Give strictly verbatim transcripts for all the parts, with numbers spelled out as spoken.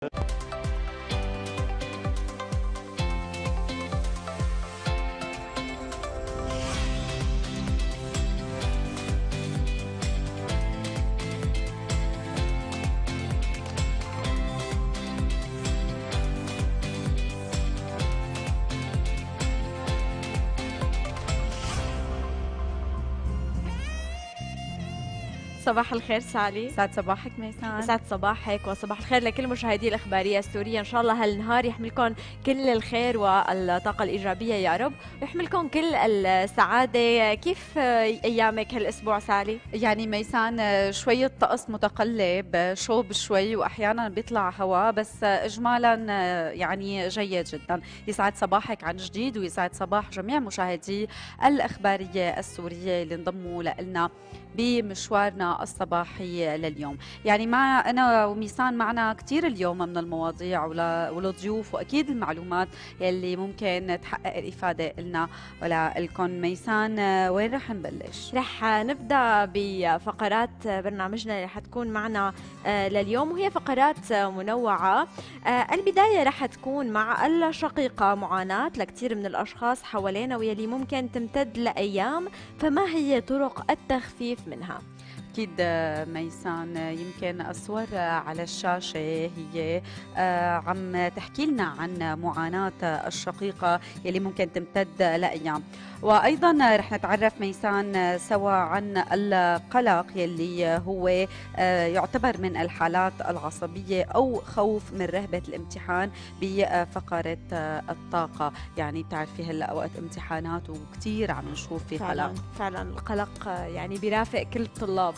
صباح الخير سالي. سعد صباحك ميسان. سعد صباحك وصباح الخير لكل مشاهدي الإخبارية السورية. إن شاء الله هالنهار يحملكم كل الخير والطاقة الإيجابية يا رب، ويحملكم كل السعادة. كيف أيامك هالأسبوع سالي؟ يعني ميسان شوية طقس متقلب، شوب شوي وأحيانا بيطلع هواء، بس إجمالا يعني جيد جدا. يسعد صباحك عن جديد، ويسعد صباح جميع مشاهدي الإخبارية السورية اللي انضموا لنا بمشوارنا الصباحي لليوم. يعني مع أنا وميسان معنا كتير اليوم من المواضيع والضيوف، وأكيد المعلومات يلي ممكن تحقق الإفادة لنا ولا لكم. ميسان وين رح نبلش؟ رح نبدأ بفقرات برنامجنا اللي حتكون معنا لليوم، وهي فقرات منوعة. البداية رح تكون مع الشقيقة، معاناة لكثير من الأشخاص حوالينا ويلي ممكن تمتد لأيام، فما هي طرق التخفيف منها؟ أكيد ميسان، يمكن الصور على الشاشة هي عم تحكي لنا عن معاناة الشقيقة يلي ممكن تمتد لأيام. وأيضا رح نتعرف ميسان سوا عن القلق يلي هو يعتبر من الحالات العصبية أو خوف من رهبة الامتحان بفقرة الطاقة. يعني بتعرفي هلأ وقت امتحانات وكتير عم نشوف في فعلا قلق. فعلا القلق يعني بيرافق كل الطلاب.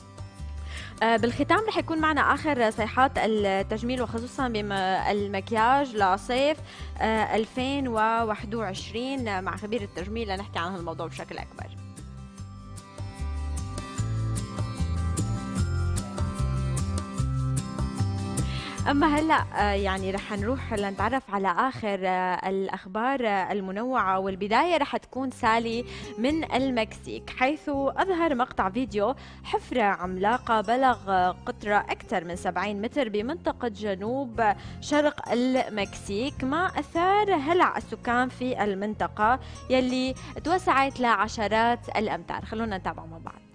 بالختام رح يكون معنا آخر صيحات التجميل، وخصوصا بالمكياج لصيف ألفين وواحد وعشرين مع خبير التجميل لنحكي عن هالموضوع بشكل أكبر. أما هلأ يعني رح نروح لنتعرف على آخر الأخبار المنوعة، والبداية رح تكون سالي من المكسيك، حيث أظهر مقطع فيديو حفرة عملاقة بلغ قطرها أكثر من سبعين متر بمنطقة جنوب شرق المكسيك، ما أثار هلع السكان في المنطقة يلي توسعت لعشرات الأمتار. خلونا نتابع مع بعض.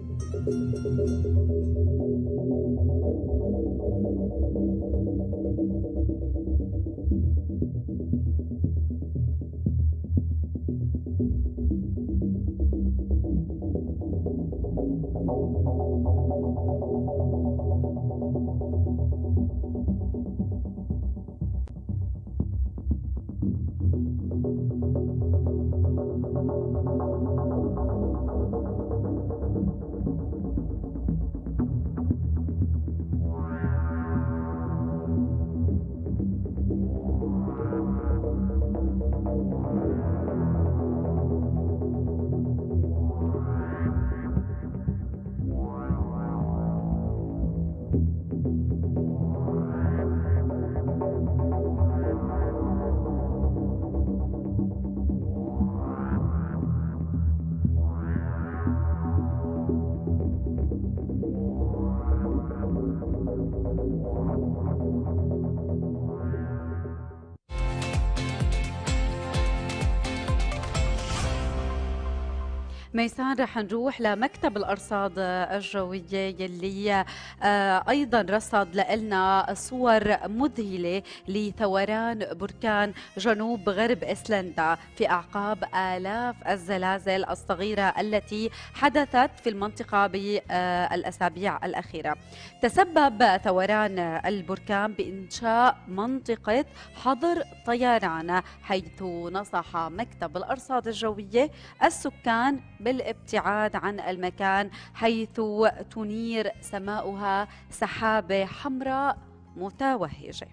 ميسان رح نروح لمكتب الأرصاد الجوية يلي أيضا رصد لنا صور مذهلة لثوران بركان جنوب غرب إسلندا في أعقاب آلاف الزلازل الصغيرة التي حدثت في المنطقة بالأسابيع الأخيرة. تسبب ثوران البركان بإنشاء منطقة حظر طيران، حيث نصح مكتب الأرصاد الجوية السكان بالابتعاد عن المكان، حيث تنير سماؤها سحابة حمراء متوهجة.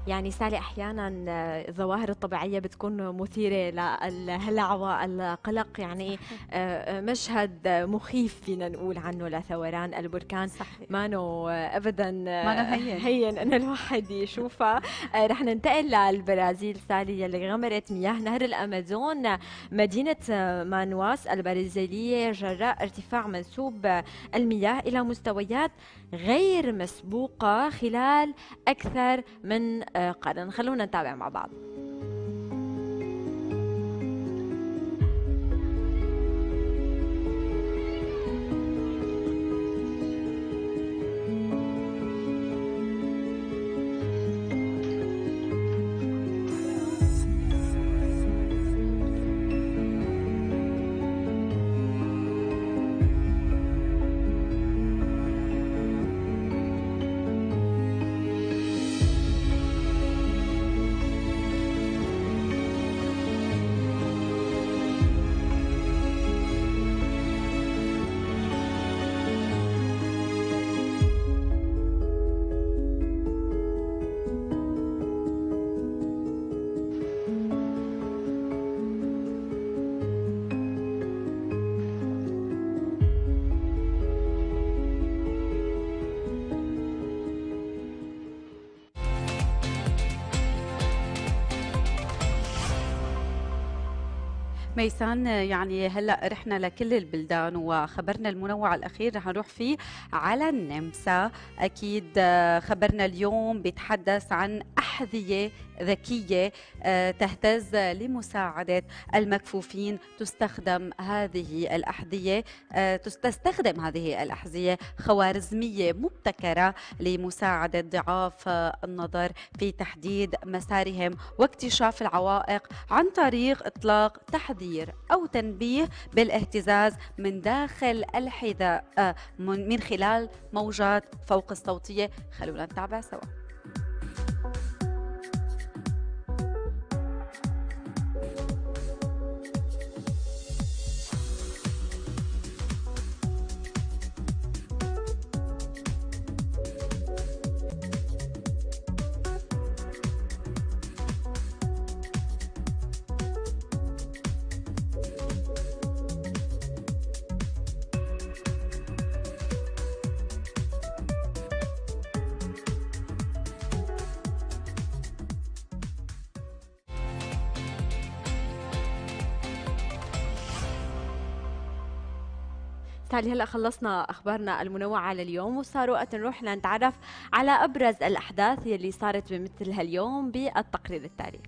يعني سالي أحيانا آه، الظواهر الطبيعية بتكون مثيرة للهلع والقلق، يعني صحيح. آه، آه، مشهد مخيف فينا نقول عنه لثوران البركان. صحيح. ما نو أبدا ما آه، أنا هين. هين أن الواحد يشوفها. آه، رح ننتقل للبرازيل سالي، يلي غمرت مياه نهر الأمازون مدينة آه، مانواس البرازيلية جراء ارتفاع منسوب آه، المياه إلى مستويات غير مسبوقة خلال أكثر من آه، قرن. خلونا نتابع مع بعض. ميسان، يعني هلا رحنا لكل البلدان وخبرنا المنوع الاخير رح نروح فيه على النمسا. اكيد آه، خبرنا اليوم بيتحدث عن احذيه ذكيه آه، تهتز لمساعده المكفوفين. تستخدم هذه الاحذيه آه، تستخدم هذه الاحذيه خوارزميه مبتكره لمساعده ضعاف آه، النظر في تحديد مسارهم واكتشاف العوائق عن طريق اطلاق تحذير أو تنبيه بالاهتزاز من داخل الحذاء آه، من من خلال موجات فوق الصوتية. خلونا نتابع سوا. سالي هلا خلصنا اخبارنا المنوعه لليوم، وصار وقت نروح لنتعرف على ابرز الاحداث يلي صارت بمثل هاليوم بالتقرير التالي.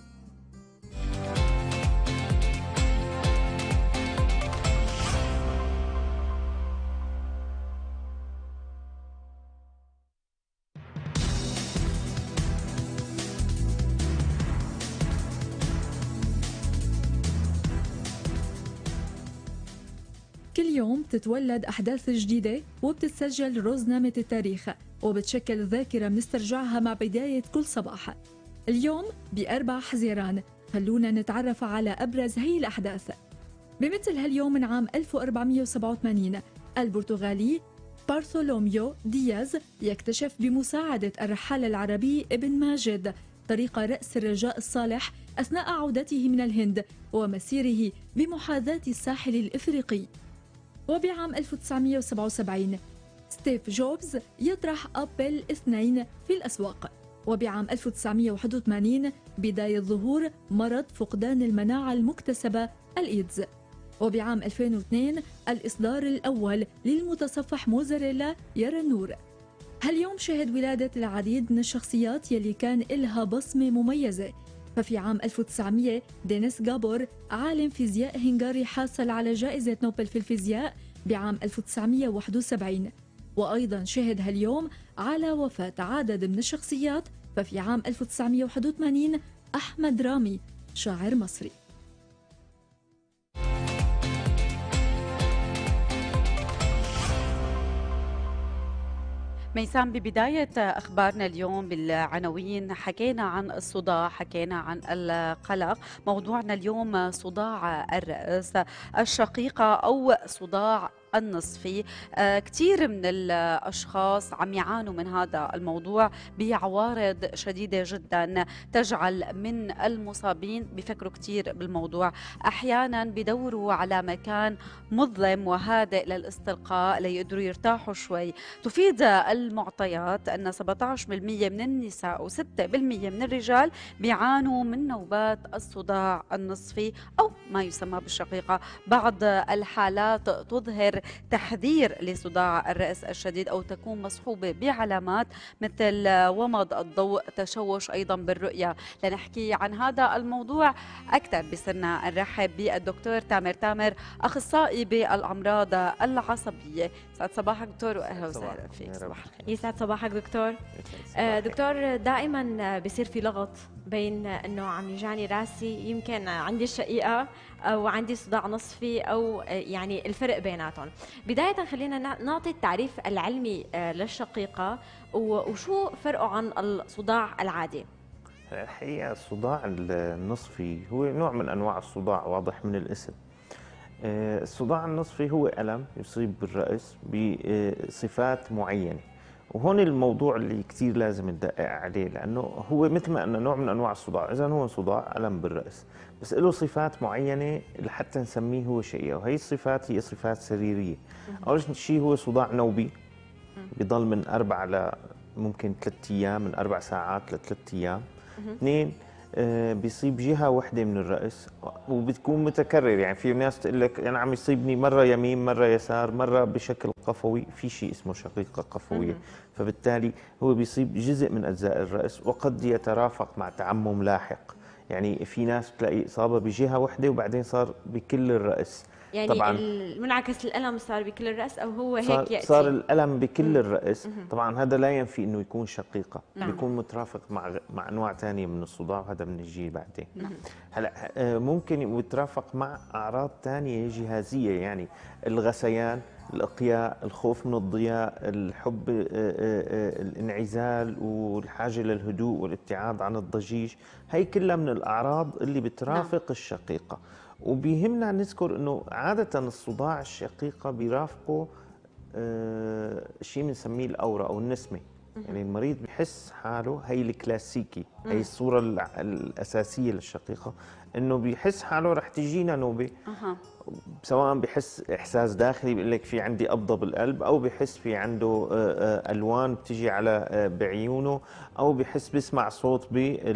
كل يوم بتتولد أحداث جديدة وبتتسجل روزنامة التاريخ وبتشكل ذاكرة بنسترجعها مع بداية كل صباح. اليوم بأربع حزيران خلونا نتعرف على أبرز هي الأحداث. بمثل هاليوم من عام ألف وأربعمئة وسبعة وثمانين البرتغالي بارثولوميو دياز يكتشف بمساعدة الرحال العربي ابن ماجد طريق رأس الرجاء الصالح أثناء عودته من الهند ومسيره بمحاذاة الساحل الإفريقي. وبعام ألف وتسعمئة وسبعة وسبعين ستيف جوبز يطرح أبل اثنين في الأسواق. وبعام ألف وتسعمئة وواحد وثمانين بداية ظهور مرض فقدان المناعة المكتسبة الإيدز. وبعام ألفين واثنين الإصدار الأول للمتصفح موزاريلا يرى النور. هاليوم شهد ولادة العديد من الشخصيات يلي كان إلها بصمة مميزة. ففي عام ألف وتسعمئة دينيس غابور عالم فيزياء هنغاري حاصل على جائزة نوبل في الفيزياء بعام ألف وتسعمئة وواحد وسبعين. وأيضا شهد هاليوم على وفاة عدد من الشخصيات. ففي عام ألف وتسعمئة وواحد وثمانين أحمد رامي شاعر مصري. ميسان، ببداية أخبارنا اليوم بالعناوين حكينا عن الصداع، حكينا عن القلق. موضوعنا اليوم صداع الرأس الشقيقة أو صداع النصفي. آه كثير من الأشخاص عم يعانوا من هذا الموضوع بعوارض شديدة جدا تجعل من المصابين بيفكروا كثير بالموضوع. أحيانا بدوروا على مكان مظلم وهادئ للاستلقاء ليقدروا يرتاحوا شوي. تفيد المعطيات أن سبعة عشر بالمئة من النساء و ستة بالمئة من الرجال بيعانوا من نوبات الصداع النصفي أو ما يسمى بالشقيقة. بعض الحالات تظهر تحذير لصداع الرأس الشديد أو تكون مصحوبة بعلامات مثل ومض الضوء، تشوش أيضا بالرؤية. لنحكي عن هذا الموضوع أكثر بصرنا نرحب بالدكتور تامر تامر، أخصائي بالأمراض العصبية. سعد صباحك دكتور وأهلا وسهلا فيك. صباح الخير. يسعد صباحك دكتور. آه دكتور، دائما بيصير في لغط بين انه عم يجاني راسي، يمكن عندي الشقيقه او عندي صداع نصفي او يعني الفرق بيناتهم. بدايه خلينا نعطي التعريف العلمي للشقيقه وشو فرقه عن الصداع العادي. الحقيقه الصداع النصفي هو نوع من انواع الصداع، واضح من الاسم. الصداع النصفي هو الم يصيب بالراس بصفات معينه، وهون الموضوع اللي كثير لازم ندقق عليه، لانه هو مثل ما قلنا نوع من انواع الصداع، اذا هو صداع الم بالراس بس له صفات معينه لحتى نسميه هو شقيقه، وهي الصفات هي صفات سريريه. اول شيء هو صداع نوبي بضل من اربع ل ممكن ثلاث ايام، من اربع ساعات لثلاث ايام. اثنين آه بيصيب جهه واحده من الراس وبتكون متكرر، يعني في ناس تقول لك انا عم يصيبني مره يمين مره يسار مره بشكل قفوي، في شيء اسمه شقيقه قفويه، فبالتالي هو بيصيب جزء من اجزاء الراس وقد يترافق مع تعمم لاحق. يعني في ناس بتلاقي اصابه بجهه واحده وبعدين صار بكل الراس. يعني طبعا المنعكس الالم صار بكل الراس او هو صار هيك ياتي؟ صار الالم بكل الراس. طبعا هذا لا ينفي انه يكون شقيقه، نعم. بيكون مترافق مع مع انواع ثانيه من الصداع، وهذا بنجي بعدين. نعم. هلا ممكن يترافق مع اعراض ثانيه جهازيه، يعني الغثيان، الاقياء، الخوف من الضياء، الحب، الانعزال والحاجه للهدوء والابتعاد عن الضجيج. هي كلها من الاعراض اللي بترافق نعم. الشقيقه. وبيهمنا نذكر انه عاده الصداع الشقيقه بيرافقه آه شيء بنسميه الاورا او النسمه. يعني المريض بحس حاله، هي الكلاسيكي، هي الصوره الاساسيه للشقيقه، انه بيحس حاله رح تجينا نوبه. أه. سواء بحس احساس داخلي بيقول لك في عندي قبضه بالقلب، او بحس في عنده الوان بتجي على بعيونه، او بحس بيسمع صوت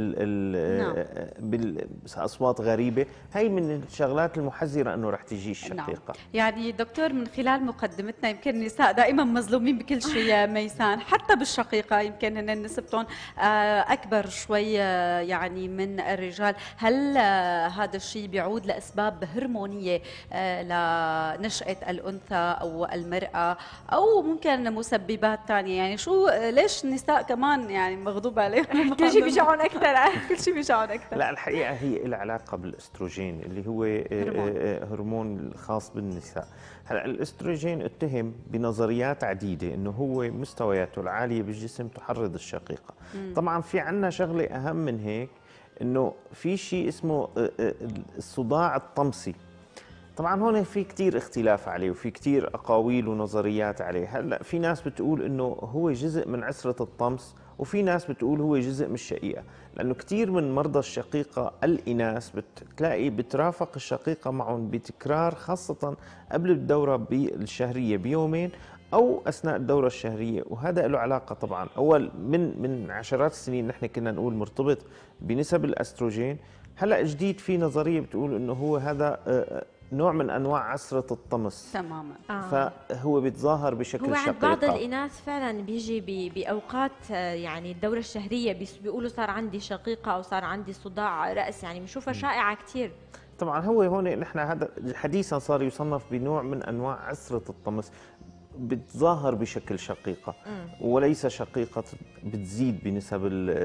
بالاصوات غريبه. هي من الشغلات المحذره انه رح تجي الشقيقه. نعم. يعني دكتور، من خلال مقدمتنا يمكن النساء دائما مظلومين بكل شيء ميسان، حتى بالشقيقه يمكن هن نسبتهم اكبر شوي يعني من الرجال. هل هذا الشيء بيعود لاسباب هرمونيه لنشأة الأنثى أو المرأة، أو ممكن مسببات ثانية؟ يعني شو ليش النساء كمان يعني مغضوب عليهم؟ كل شيء بيجعون أكثر. كل شيء بيجعون أكثر. لا الحقيقة هي لها علاقة بالاستروجين اللي هو هرمون, هرمون خاص بالنساء. هلا الاستروجين اتهم بنظريات عديدة انه هو مستوياته العالية بالجسم تحرض الشقيقة. مم. طبعا في عندنا شغلة أهم من هيك، انه في شيء اسمه الصداع الطمسي. طبعا هون في كثير اختلاف عليه وفي كثير اقاويل ونظريات عليه. هلا في ناس بتقول انه هو جزء من عسرة الطمس، وفي ناس بتقول هو جزء من الشقيقة، لانه كثير من مرضى الشقيقة الاناث بتلاقي بترافق الشقيقة معهم بتكرار، خاصة قبل الدورة الشهرية بيومين او اثناء الدورة الشهرية، وهذا له علاقة طبعا اول من من عشرات السنين نحن كنا نقول مرتبط بنسب الاستروجين. هلا جديد في نظرية بتقول انه هو هذا نوع من انواع عسرة الطمس تماما. آه. فهو بيتظاهر بشكل هو شقيقة. عند بعض الاناث فعلا بيجي باوقات يعني الدورة الشهرية بيقولوا صار عندي شقيقة او صار عندي صداع رأس، يعني بنشوفها شائعة كثير. طبعا هو هون نحن هذا حديثا صار يصنف بنوع من انواع عسرة الطمس. بتظاهر بشكل شقيقة وليس شقيقة بتزيد بنسب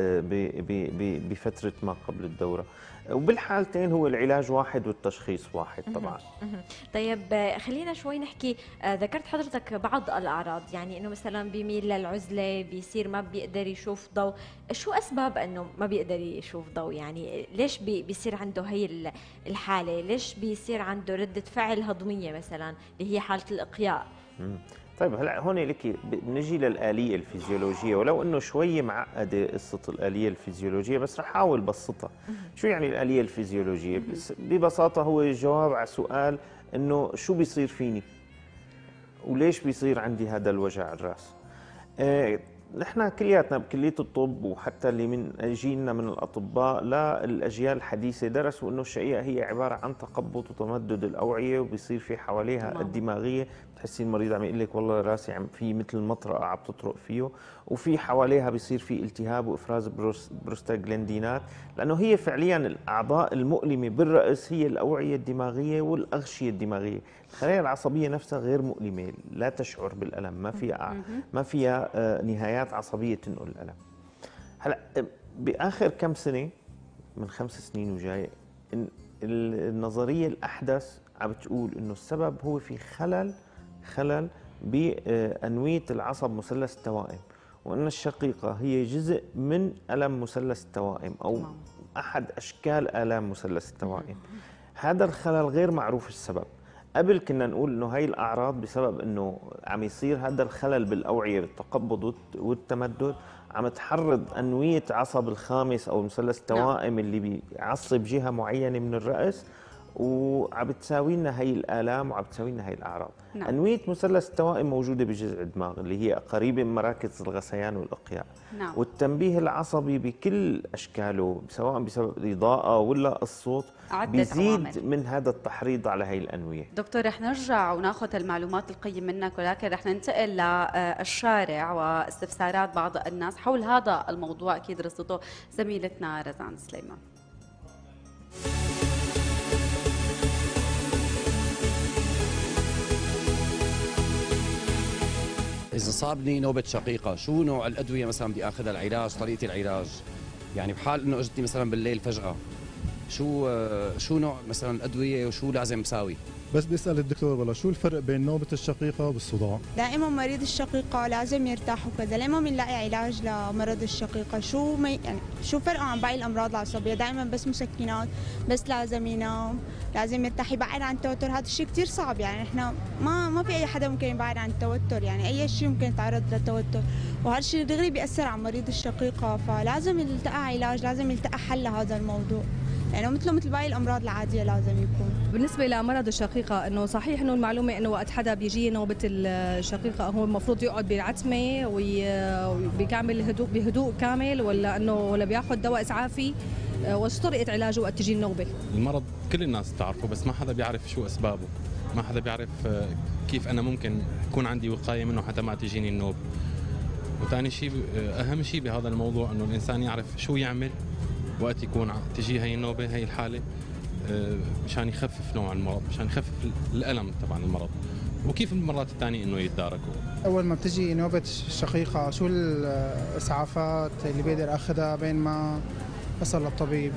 بفترة ما قبل الدورة. وبالحالتين هو العلاج واحد والتشخيص واحد طبعا. طيب خلينا شوي نحكي، ذكرت حضرتك بعض الأعراض، يعني إنه مثلا بيميل للعزلة، بيصير ما بيقدر يشوف ضوء. شو أسباب إنه ما بيقدر يشوف ضوء؟ يعني ليش بي بيصير عنده هي الحالة؟ ليش بيصير عنده ردة فعل هضمية مثلا اللي هي حالة الإقياء؟ مم. طيب هلا هون لك بنجي للآلية الفيزيولوجية، ولو انه شوي معقدة قصة الآلية الفيزيولوجية بس رح احاول بسطها. شو يعني الآلية الفيزيولوجية؟ ببساطة هو الجواب على سؤال انه شو بيصير فيني؟ وليش بيصير عندي هذا الوجع الراس؟ آه نحن كلياتنا بكلية الطب وحتى اللي من جيلنا من الأطباء للأجيال الحديثة درسوا إنه الشقيقة هي عبارة عن تقبض وتمدد الأوعية، وبيصير في حواليها مم. الدماغية، بتحسي المريض عم يقول لك والله راسي عم في مثل مطرقة عم تطرق فيه، وفي حواليها بيصير في التهاب وإفراز بروس بروستاغلاندينات، لأنه هي فعليا الأعضاء المؤلمة بالرأس هي الأوعية الدماغية والأغشية الدماغية. الخلايا العصبية نفسها غير مؤلمة، لا تشعر بالألم، ما فيها ما فيها نهايات عصبية تنقل الألم. هلا بآخر كم سنة من خمس سنين وجاي النظرية الأحدث عم بتقول إنه السبب هو في خلل خلل بأنوية العصب مثلث التوائم، وأن الشقيقة هي جزء من ألم مثلث التوائم أو أحد أشكال آلام مثلث التوائم. هذا الخلل غير معروف السبب. قبل كنا نقول انه هاي الاعراض بسبب انه عم يصير هذا الخلل بالاوعيه بالتقبض والتمدد، عم تحرض انويه عصب الخامس او مثلث التوائم اللي بيعصب جهه معينه من الراس، وعم بتساوي لنا هي الالام وعم بتساوي لنا هي الاعراض. نعم. انويه مثلث التوائم موجوده بجذع الدماغ اللي هي قريبه من مراكز الغثيان والاقياء. نعم. والتنبيه العصبي بكل اشكاله سواء بسبب الاضاءه ولا الصوت بيزيد عوامل من هذا التحريض على هي الانويه. دكتور رح نرجع وناخذ المعلومات القيمه منك، ولكن رح ننتقل للشارع واستفسارات بعض الناس حول هذا الموضوع، اكيد رصته زميلتنا رزان سليمان. إذا صابني نوبة شقيقة شو نوع الأدوية مثلا بدي آخذها، العلاج، طريقة العلاج؟ يعني بحال إنه إجتني مثلا بالليل فجأة شو شو نوع مثلا الأدوية وشو لازم بساوي؟ بس بيسأل الدكتور والله شو الفرق بين نوبة الشقيقة والصداع؟ دائما مريض الشقيقة لازم يرتاح وكذا، لما بنلاقي علاج لمرض الشقيقة شو ما يعني شو فرقه عن باقي الأمراض العصبية؟ دائما بس مسكنات، بس لازم ينام، لازم يرتاح، يبعد عن التوتر. هذا الشيء كثير صعب، يعني احنا ما ما في أي حدا ممكن يبعد عن التوتر، يعني أي شيء ممكن يتعرض للتوتر، وهذا الشيء دغري بيأثر على مريض الشقيقة، فلازم يلتقى علاج، لازم يلتقى حل لهذا الموضوع. يعني مثله مثل باقي الامراض العاديه لازم يكون. بالنسبه لمرض الشقيقه انه صحيح انه المعلومه انه وقت حدا بيجي نوبه الشقيقه هو المفروض يقعد بالعتمه وبيعمل هدوء بهدوء كامل، ولا انه ولا بياخذ دواء اسعافي؟ وش طريقه علاجه وقت تجي النوبه؟ المرض كل الناس بتعرفه بس ما حدا بيعرف شو اسبابه، ما حدا بيعرف كيف انا ممكن يكون عندي وقايه منه حتى ما تجيني النوبه. وثاني شيء اهم شيء بهذا الموضوع انه الانسان يعرف شو يعمل وقت يكون تجي هي النوبه هي الحاله مشان يخفف نوع المرض، مشان يخفف الالم تبع المرض، وكيف المرات الثانيه انه يتداركوا. اول ما بتجي نوبه الشقيقه شو الاسعافات اللي بقدر اخذها بين ما اصل للطبيب؟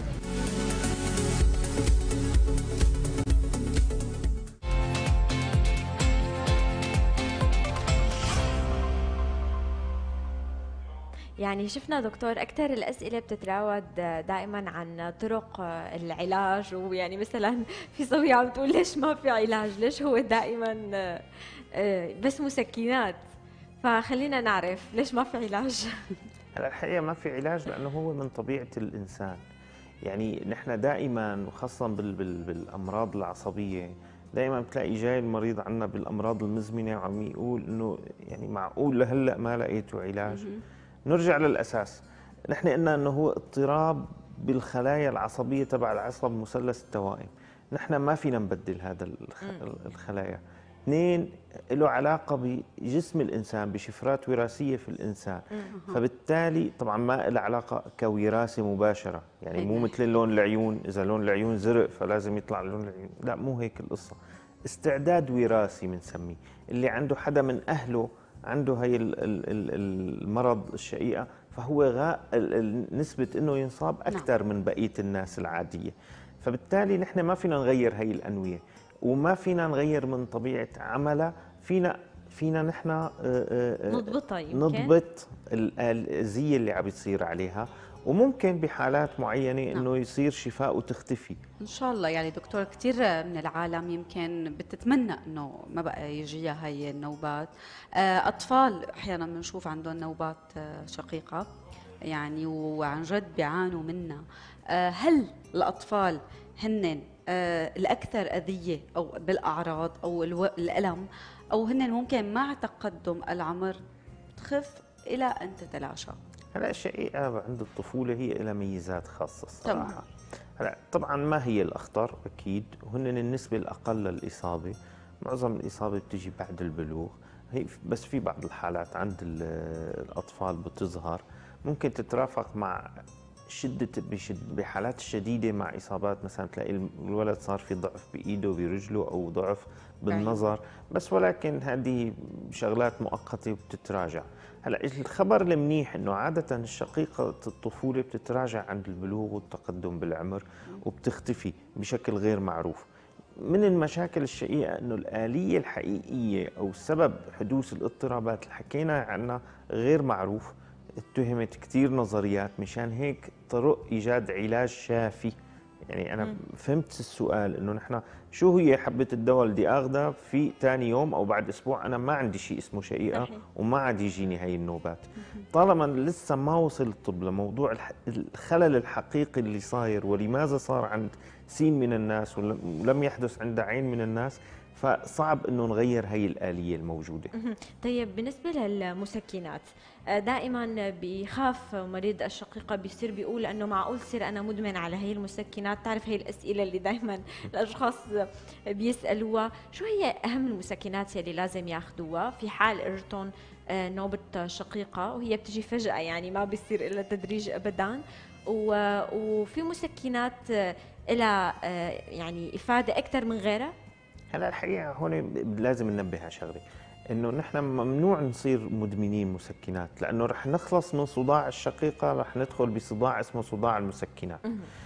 يعني شفنا دكتور أكثر الأسئلة بتتراود دائما عن طرق العلاج، ويعني مثلا في صبية عم تقول ليش ما في علاج، ليش هو دائما بس مسكنات، فخلينا نعرف ليش ما في علاج. هلا الحقيقة ما في علاج لأنه هو من طبيعة الإنسان، يعني نحن دائما وخاصة بال بال بالأمراض العصبية دائما بتلاقي جاي المريض عنا بالأمراض المزمنة وعم يقول إنه يعني معقول لهلا ما لقيتوا علاج. نرجع للأساس، نحن قلنا أنه هو اضطراب بالخلايا العصبية تبع العصب مثلث التوائم، نحن ما فينا نبدل هذا الخلايا. اثنين، له علاقة بجسم الإنسان بشفرات وراثية في الإنسان، فبالتالي طبعا ما له علاقة كوراثة مباشرة، يعني مو مثل لون العيون، إذا لون العيون زرق فلازم يطلع لون العيون، لا مو هيك القصة. استعداد وراثي بنسميه، اللي عنده حدا من اهله عنده هي ال- ال- ال- المرض الشقيقه، فهو غا ال- ال- نسبه انه ينصاب اكثر من بقيه الناس العاديه. فبالتالي نحن ما فينا نغير هي الانويه، وما فينا نغير من طبيعه عملها. فينا فينا نحن آه، آه، نضبطها يمكن. نضبط الآلية اللي عم بتصير عليها، وممكن بحالات معينة انه يصير شفاء وتختفي. ان شاء الله. يعني دكتور، كثير من العالم يمكن بتتمنى انه ما بقى يجيها هي النوبات. آه، اطفال احيانا بنشوف عندهم نوبات آه، شقيقه، يعني وعن جد بيعانوا منها. آه، هل الاطفال هن آه، الاكثر اذيه او بالاعراض او الو- الالم، او هن ممكن مع تقدم العمر تخف الى ان تتلاشى؟ هلا الشقيقة عند الطفولة هي لها ميزات خاصة تمام. الصراحة. هلا طبعا ما هي الأخطر أكيد، وهن النسبة الأقل للإصابة. معظم الإصابة بتجي بعد البلوغ، هي بس في بعض الحالات عند ال- الأطفال بتظهر، ممكن تترافق مع شدة بشد بحالات الشديدة مع إصابات، مثلا تلاقي الولد صار في ضعف بإيده برجله أو ضعف بالنظر، بس ولكن هذه شغلات مؤقتة وبتتراجع. هلا الخبر المنيح انه عادة الشقيقة الطفولة بتتراجع عند البلوغ والتقدم بالعمر وبتختفي بشكل غير معروف. من المشاكل الشقيقة انه الآلية الحقيقية او سبب حدوث الاضطرابات اللي حكينا عنها غير معروف. اتهمت كثير نظريات، مشان هيك طرق ايجاد علاج شافي. يعني انا مم. فهمت السؤال انه نحن شو هي حبة الدواء اللي بدي اخذها في ثاني يوم او بعد اسبوع انا ما عندي شيء اسمه شقيقة صحيح. وما عاد يجيني هي النوبات. طالما لسه ما وصل الطب لموضوع الح- الخلل الحقيقي اللي صاير ولماذا صار عند سين من الناس ولم ولم يحدث عند عين من الناس، فصعب انه نغير هي الآلية الموجودة. مهم. طيب بالنسبة للمسكنات، آه، دائما بيخاف مريض الشقيقة، بيصير بيقول انه معقول صير انا مدمن على هي المسكنات. تعرف هي الاسئلة اللي دائما الاشخاص بيسألوها، شو هي اهم المسكنات يلي لازم ياخذوها في حال اجتهم آه، نوبة شقيقة وهي بتجي فجأة، يعني ما بيصير الا تدريج ابدا، و- وفي مسكنات آه، لها آه، يعني افادة اكثر من غيرها؟ هلا الحقيقه هون ب- لازم ننبه على شغله، انه نحن ممنوع نصير مدمنين مسكنات، لانه رح نخلص من صداع الشقيقه، رح ندخل بصداع اسمه صداع المسكنات.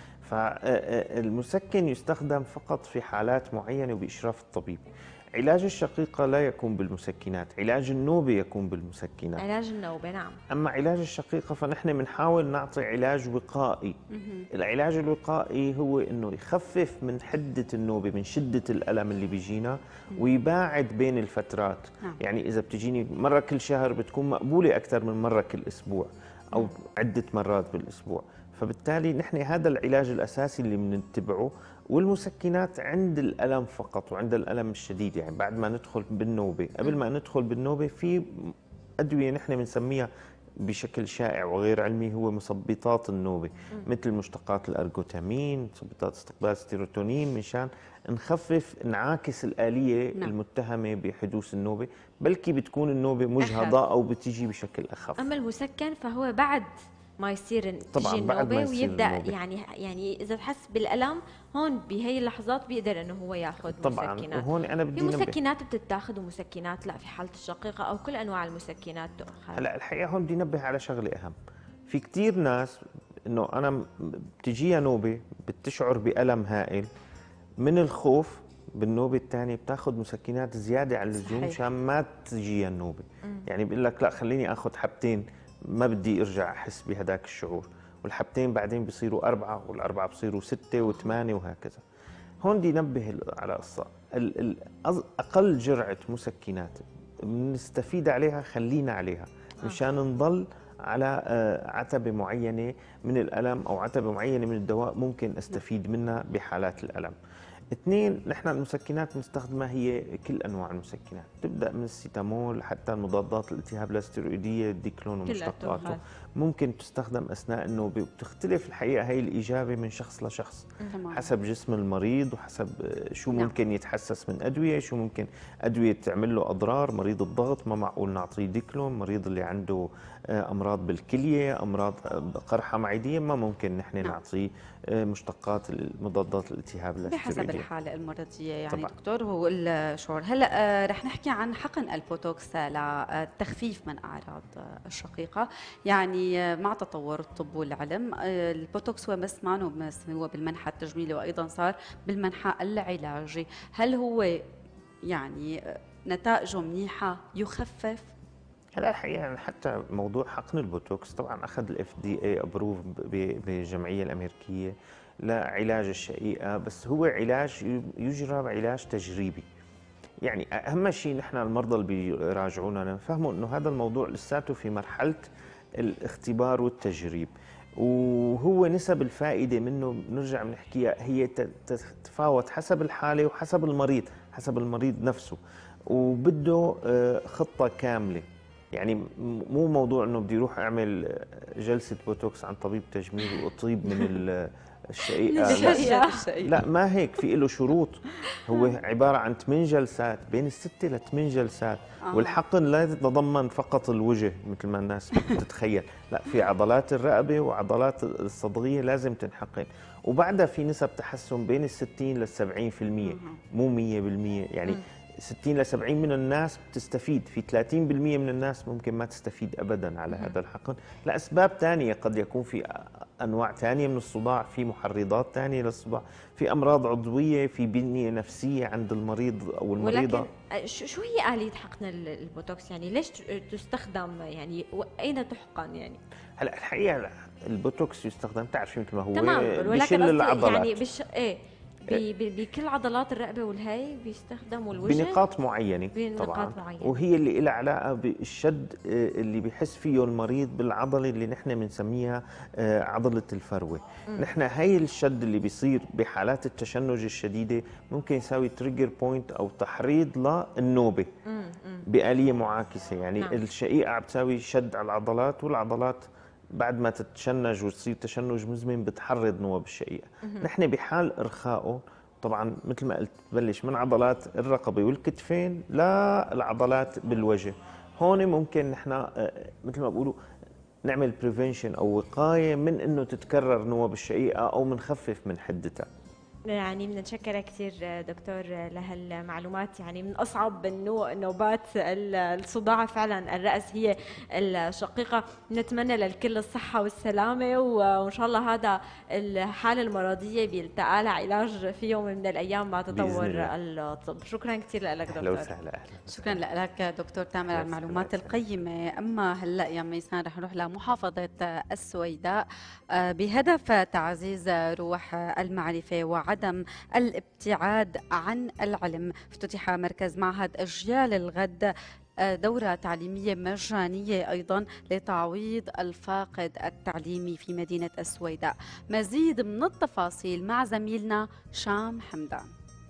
فالمسكن يستخدم فقط في حالات معينه وباشراف الطبيب. علاج الشقيقه لا يكون بالمسكنات، علاج النوبه يكون بالمسكنات. علاج النوبة، نعم. اما علاج الشقيقه فنحن بنحاول نعطي علاج وقائي. العلاج الوقائي هو انه يخفف من حده النوبه، من شده الالم اللي بيجينا، ويباعد بين الفترات. نعم. يعني اذا بتجيني مره كل شهر بتكون مقبوله اكثر من مره كل اسبوع او عده مرات بالاسبوع. فبالتالي نحن هذا العلاج الاساسي اللي بنتبعه. والمسكنات عند الالم فقط وعند الالم الشديد، يعني بعد ما ندخل بالنوبه، قبل ما ندخل بالنوبه في ادويه نحن بنسميها بشكل شائع وغير علمي هو مثبطات النوبه، مثل مشتقات الارجوتامين، مثبطات استقبال السيروتونين، مشان نخفف نعاكس الاليه نعم. المتهمه بحدوث النوبه، بلكي بتكون النوبه مجهضه او بتيجي بشكل اخف. اما المسكن فهو بعد ما يصير طبعاً تجي بعد ما النوبة يصير ويبدا النوبة. يعني يعني اذا تحس بالالم هون بهي اللحظات بيقدر انه هو ياخذ طبعا مسكنات. وهون انا في بدي ننبه. مسكنات بتتاخذ ومسكنات لا في حالة الشقيقة، او كل انواع المسكنات تؤخذ؟ هلا الحقيقه هون بدي انبه على شغله اهم. في كثير ناس انه انا م- بتجيها نوبه بتشعر بالم هائل، من الخوف بالنوبه الثانيه بتاخذ مسكنات زياده على اللزوم صحيح. مشان ما تجيها النوبه. يعني بيقول لك لا خليني اخذ حبتين ما بدي ارجع احس بهداك الشعور، والحبتين بعدين بيصيروا اربعه، والاربعه بيصيروا سته وثمانيه وهكذا. هون بدي انبه على قصه، ال- ال- أز- اقل جرعه مسكنات بنستفيد عليها خلينا عليها مشان نضل على آه، عتبه معينه من الالم او عتبه معينه من الدواء ممكن استفيد منها بحالات الالم. اثنين، نحن المسكنات بنستخدمها هي كل انواع المسكنات، تبدا من السيتامول حتى المضادات الالتهاب الستيرويديه، الديكلون كلها ومشتقاته، تؤخذ. ممكن تستخدم اثناء النوبه، وبتختلف الحقيقه هي الاجابه من شخص لشخص تمام. حسب جسم المريض وحسب آه، شو نعم. ممكن يتحسس من ادويه، شو ممكن ادويه تعمل له اضرار. مريض الضغط ما معقول نعطيه ديكلون، مريض اللي عنده امراض بالكليه، امراض قرحه معديه، ما ممكن نحن نعم. نعطيه مشتقات مضادات الالتهاب بحسب الحاله المرضيه يعني طبعا. دكتور هو الشعور. هلا رح نحكي عن حقن البوتوكس للتخفيف من اعراض الشقيقه. يعني مع تطور الطب والعلم البوتوكس هو بس ما بس هو بالمنحى التجميلي وايضا صار بالمنحى العلاجي. هل هو يعني نتائجه منيحه يخفف؟ هلا الحقيقه حتى موضوع حقن البوتوكس طبعا اخذ الاف دي اي ابروف بالجمعيه الامريكيه لعلاج الشقيقه، بس هو علاج يجرى بعلاج تجريبي. يعني اهم شيء نحن المرضى اللي بيراجعونا نفهموا انه هذا الموضوع لساته في مرحله الاختبار والتجريب، وهو نسب الفائده منه بنرجع بنحكيها هي تتفاوت حسب الحاله وحسب المريض، حسب المريض نفسه، وبده خطه كامله. يعني مو موضوع انه بدي اروح اعمل جلسه بوتوكس عن طبيب تجميل واطيب من الشقيقه. لا ما هيك، في له شروط. هو عباره عن ثمان جلسات، بين الست لثمان جلسات. آه. والحقن لا يتضمن فقط الوجه مثل ما الناس بتتخيل، لا في عضلات الرقبه وعضلات الصدغيه لازم تنحقن، وبعدها في نسب تحسن بين الستين للسبعين في المية، مو مية بالمية. يعني ستين ل سبعين من الناس بتستفيد، في ثلاثين بالمية من الناس ممكن ما تستفيد ابدا على هذا الحقن لاسباب ثانيه. قد يكون في انواع ثانيه من الصداع، في محرضات ثانيه للصداع، في امراض عضويه، في بنيه نفسيه عند المريض او المريضه. ولكن شو هي اليه حقن البوتوكس؟ يعني ليش تستخدم؟ يعني اين تحقن؟ يعني هلا الحقيقه البوتوكس يستخدم تعرفي مثل ما هو تمام، بشل العضلات يعني بش ايه بكل عضلات الرقبه والهي بيستخدموا الوجه بنقاط معينه بنقاط طبعا معينة. وهي اللي لها علاقه بالشد اللي بيحس فيه المريض بالعضله اللي نحن بنسميها عضله الفروه. نحن هي الشد اللي بيصير بحالات التشنج الشديده ممكن يساوي تريجر بوينت او تحريض للنوبه بآلية معاكسه. يعني نعم. الشقيقه عم تساوي شد على العضلات، والعضلات بعد ما تتشنج وتصير تشنج مزمن بتحرض نواب الشقيقه. نحن بحال ارخائه طبعا مثل ما قلت ببلش من عضلات الرقبه والكتفين للعضلات بالوجه. هون ممكن نحن مثل ما بقولوا نعمل بريفنشن او وقايه من انه تتكرر نواب الشقيقه او منخفف من حدتها. يعني بنتشكر كثير دكتور لهالمعلومات. يعني من اصعب نوبات الصداع فعلا الراس هي الشقيقه. نتمنى للكل الصحه والسلامه، وان شاء الله هذا الحاله المرضيه بيلتقى لها علاج في يوم من الايام مع تطور الطب. شكرا كثير لك دكتور. اهلا وسهلا. شكرا لك دكتور تامر على المعلومات القيمه. اما هلا يا ميسان رح نروح لمحافظه السويداء بهدف تعزيز روح المعرفه و عدم الابتعاد عن العلم. افتتح مركز معهد أجيال الغد دورة تعليمية مجانية أيضا لتعويض الفاقد التعليمي في مدينة السويداء. مزيد من التفاصيل مع زميلنا شام حمدان.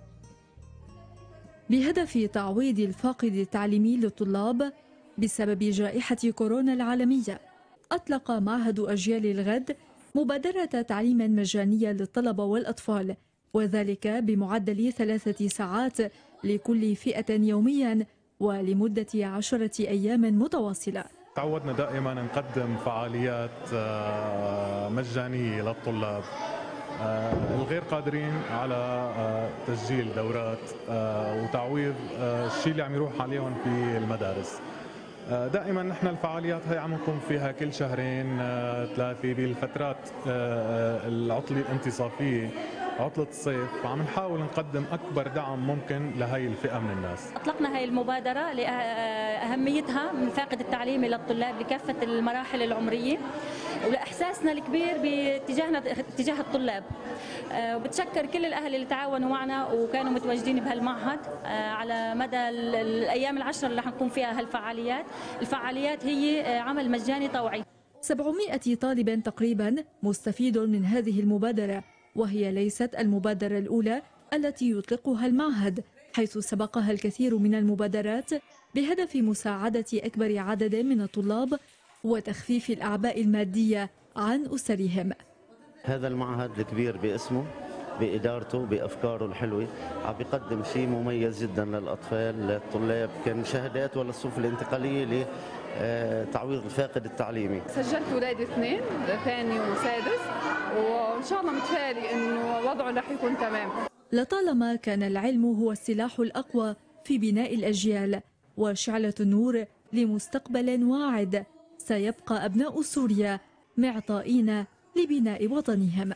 بهدف تعويض الفاقد التعليمي للطلاب بسبب جائحة كورونا العالمية، أطلق معهد أجيال الغد مبادرة تعليم مجانية للطلبة والأطفال، وذلك بمعدل ثلاثة ساعات لكل فئة يوميا ولمدة عشرة أيام متواصلة. تعودنا دائما نقدم فعاليات مجانية للطلاب الغير قادرين على تسجيل دورات وتعويض الشيء اللي عم يروح عليهم في المدارس. دائما نحن الفعاليات هي عم نقوم فيها كل شهرين ثلاثة بالفترات العطلة الانتصافية، عطلة الصيف، وعم نحاول نقدم أكبر دعم ممكن لهي الفئة من الناس. أطلقنا هاي المبادرة لأهميتها من فاقد التعليم للطلاب بكافة المراحل العمرية، ولإحساسنا الكبير باتجاهنا اتجاه الطلاب. وبتشكر كل الأهل اللي تعاونوا معنا وكانوا متواجدين بهالمعهد على مدى الأيام العشر اللي رح نقوم فيها هالفعاليات. الفعاليات هي عمل مجاني طوعي. سبعمائة طالب تقريبا مستفيد من هذه المبادرة، وهي ليست المبادرة الأولى التي يطلقها المعهد، حيث سبقها الكثير من المبادرات بهدف مساعدة أكبر عدد من الطلاب وتخفيف الأعباء المادية عن أسرهم. هذا المعهد الكبير باسمه، بإدارته، بأفكاره الحلوة، عم بيقدم شيء مميز جدا للأطفال للطلاب، كان شهادات ولا الصفوف الانتقالية آه، تعويض الفاقد التعليمي. سجلت ولادي اثنين ثاني وسادس، وان شاء الله متفائلة انه وضعه رح يكون تمام. لطالما كان العلم هو السلاح الأقوى في بناء الأجيال وشعلة النور لمستقبل واعد، سيبقى أبناء سوريا معطائين لبناء وطنهم.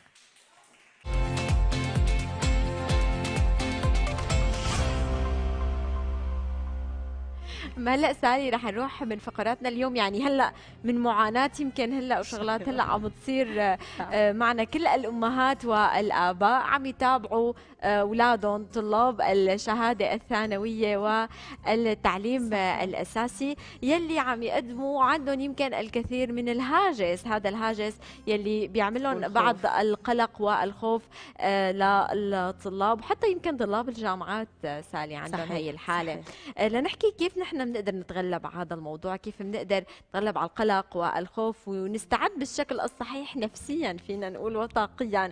ما هلا سالي رح نروح من فقراتنا اليوم. يعني هلا من معاناة يمكن هلا وشغلات هلا عم تصير معنا، كل الامهات والاباء عم يتابعوا اولادهم طلاب الشهاده الثانويه والتعليم الاساسي يلي عم يقدموا عندهم يمكن الكثير من الهاجس، هذا الهاجس يلي بيعملهم بعض القلق والخوف للطلاب، وحتى يمكن طلاب الجامعات سالي عندهم هي الحاله. صحيح. لنحكي كيف نحن بنقدر نتغلب على هذا الموضوع، كيف بنقدر نتغلب على القلق والخوف ونستعد بالشكل الصحيح نفسيا فينا نقول وطاقيا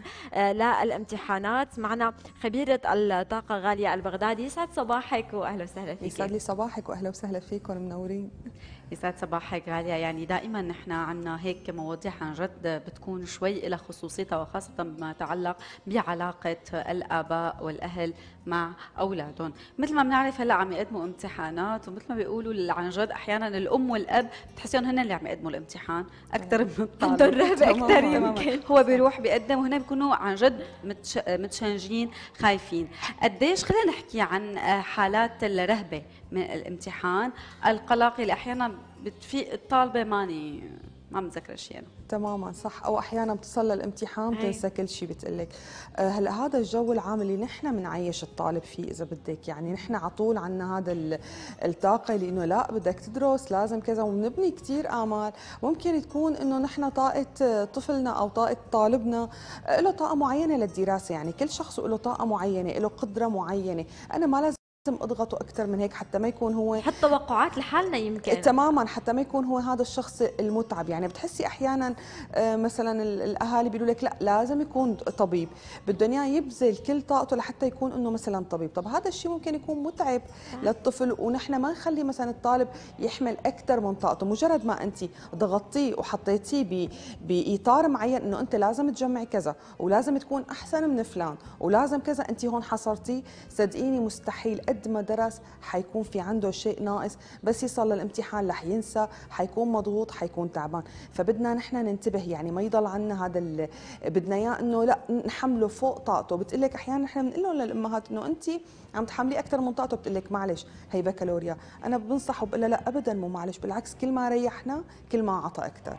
للامتحانات. معنا خبيرة الطاقة غالية البغدادي. يسعد صباحك واهلا وسهلا فيك. يسعد لي صباحك واهلا وسهلا فيكم، منورين. يسعد صباحك غالية. يعني دائما نحن عنا هيك مواضيع عن جد بتكون شوي لها خصوصيتها، وخاصة بما يتعلق بعلاقة الآباء والأهل مع أولادهم. مثل ما بنعرف هلا عم يقدموا امتحانات، ومثل ما بيقولوا عن جد أحيانا الأم والأب بتحسيهم هن اللي عم يقدموا الامتحان أكثر من الطالب، عندهم رهبة أكثر يمكن. هو بيروح بيقدم وهنا بيكونوا عن جد متش... متشنجين خايفين. قديش خلينا نحكي عن حالات الرهبة من الامتحان، القلق اللي أحيانا بتفيق الطالبة ماني ما متذكره شيء أنا. تماما صح، او احيانا بتصل للامتحان بتنسى كل شيء بتقلك. أه هلا هذا الجو العام اللي نحن بنعيش الطالب فيه اذا بدك، يعني نحن على طول عندنا هذا الطاقه اللي انه لا بدك تدرس لازم كذا، وبنبني كثير امال. ممكن تكون انه نحن طاقه طفلنا او طاقه طالبنا له طاقه معينه للدراسه، يعني كل شخص له طاقه معينه، له قدره معينه، انا ما لازم اضغطه اكثر من هيك حتى ما يكون هو حتى توقعات لحالنا يمكن. تماما، حتى ما يكون هو هذا الشخص المتعب. يعني بتحسي احيانا مثلا الاهالي بيقولوا لك لا لازم يكون طبيب، بدهم اياه يبذل كل طاقته لحتى يكون انه مثلا طبيب. طب هذا الشيء ممكن يكون متعب للطفل، ونحن ما نخلي مثلا الطالب يحمل اكثر من طاقته. مجرد ما انت ضغطتيه وحطيتيه باطار معين انه انت لازم تجمعي كذا ولازم تكون احسن من فلان ولازم كذا، انت هون حصرتيه. صدقيني مستحيل قد ما درس حيكون في عنده شيء ناقص، بس يصل للامتحان رح ينسى، حيكون مضغوط، حيكون تعبان. فبدنا نحن ننتبه، يعني ما يضل عنا هذا بدنا اياه انه لا نحمله فوق طاقته. بتقول لك احيانا نحن بنقول لهم للامهات انه انت عم تحملي اكثر من طاقته، بتقول لك معلش هي بكالوريا. انا بنصح وبقول لها لا ابدا مو معلش، بالعكس كل ما ريحنا كل ما عطى اكثر.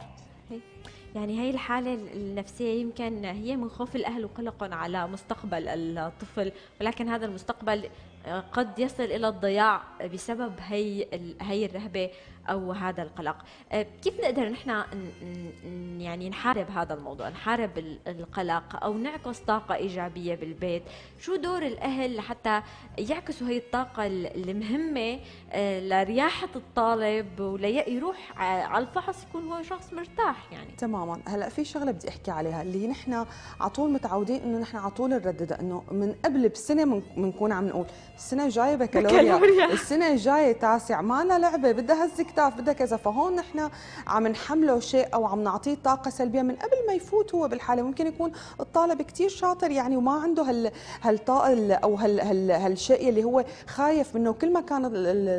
يعني هي الحالة النفسية يمكن هي من خوف الأهل وقلقهم على مستقبل الطفل، ولكن هذا المستقبل قد يصل إلى الضياع بسبب هي هي الرهبة أو هذا القلق. كيف نقدر نحن يعني نحارب هذا الموضوع، نحارب القلق أو نعكس طاقة إيجابية بالبيت؟ شو دور الأهل لحتى يعكسوا هي الطاقة المهمة لرياحة الطالب وليروح على الفحص يكون هو شخص مرتاح؟ يعني تماما. هلا في شغله بدي احكي عليها اللي نحن على طول متعودين انه نحن على طول نرددها، انه من قبل بسنه بنكون عم نقول السنه الجايه بكالوريا، السنه الجايه تاسع، ما لها لعبه، بدها هز كتاف، بدها كذا. فهون نحن عم نحمله شيء او عم نعطيه طاقه سلبيه من قبل ما يفوت هو بالحاله. ممكن يكون الطالب كثير شاطر يعني وما عنده هال هالطاقه او هال هال هالشيء اللي هو خايف منه. كل ما كان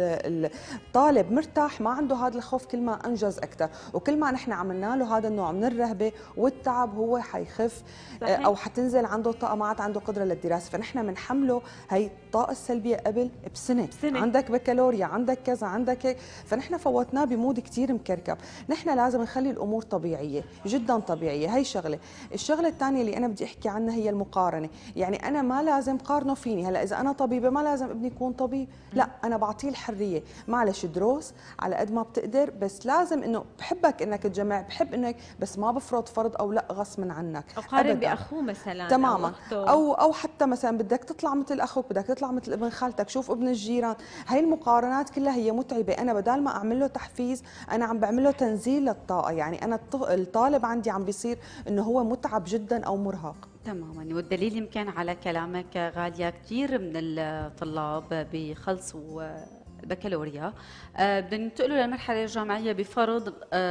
الطالب مرتاح ما عنده هذا الخوف كل ما انجز اكثر، وكل ما نحن عملنا له هذا النوع من الرهبه والتعب هو حيخف او حتنزل عنده الطاقه، ما عاد عنده قدره للدراسه. فنحن بنحمله هي الطاقه السلبيه قبل بسنه, بسنة. عندك بكالوريا، عندك كذا، عندك هيك. فنحن فوتناه بمود كثير مكركب. نحن لازم نخلي الامور طبيعيه جدا طبيعيه. هي شغله. الشغله الثانيه اللي انا بدي احكي عنها هي المقارنه. يعني انا ما لازم قارنه فيني. هلا اذا انا طبيبه ما لازم ابني يكون طبيب، لا انا بعطيه الحريه. معلش دروس على قد ما بتقدر، بس لازم انه بحبك انك تجمع، بحب انك، بس ما بفرض فرض او لا غصب عنك. او قارن باخوه مثلا تماما، او او, أو حتى مثلا بدك تطلع مثل اخوك، بدك تطلع مثل ابن خالتك، شوف ابن الجيران. هاي المقارنات كلها هي متعبه. انا بدال ما اعمل له تحفيز انا عم بعمل له تنزيل للطاقه. يعني انا الطالب عندي عم بيصير انه هو متعب جدا او مرهق. تماما. والدليل يمكن على كلامك غاليه، كثير من الطلاب بيخلصوا البكالوريا بدهم ينتقلوا للمرحله الجامعيه بفرض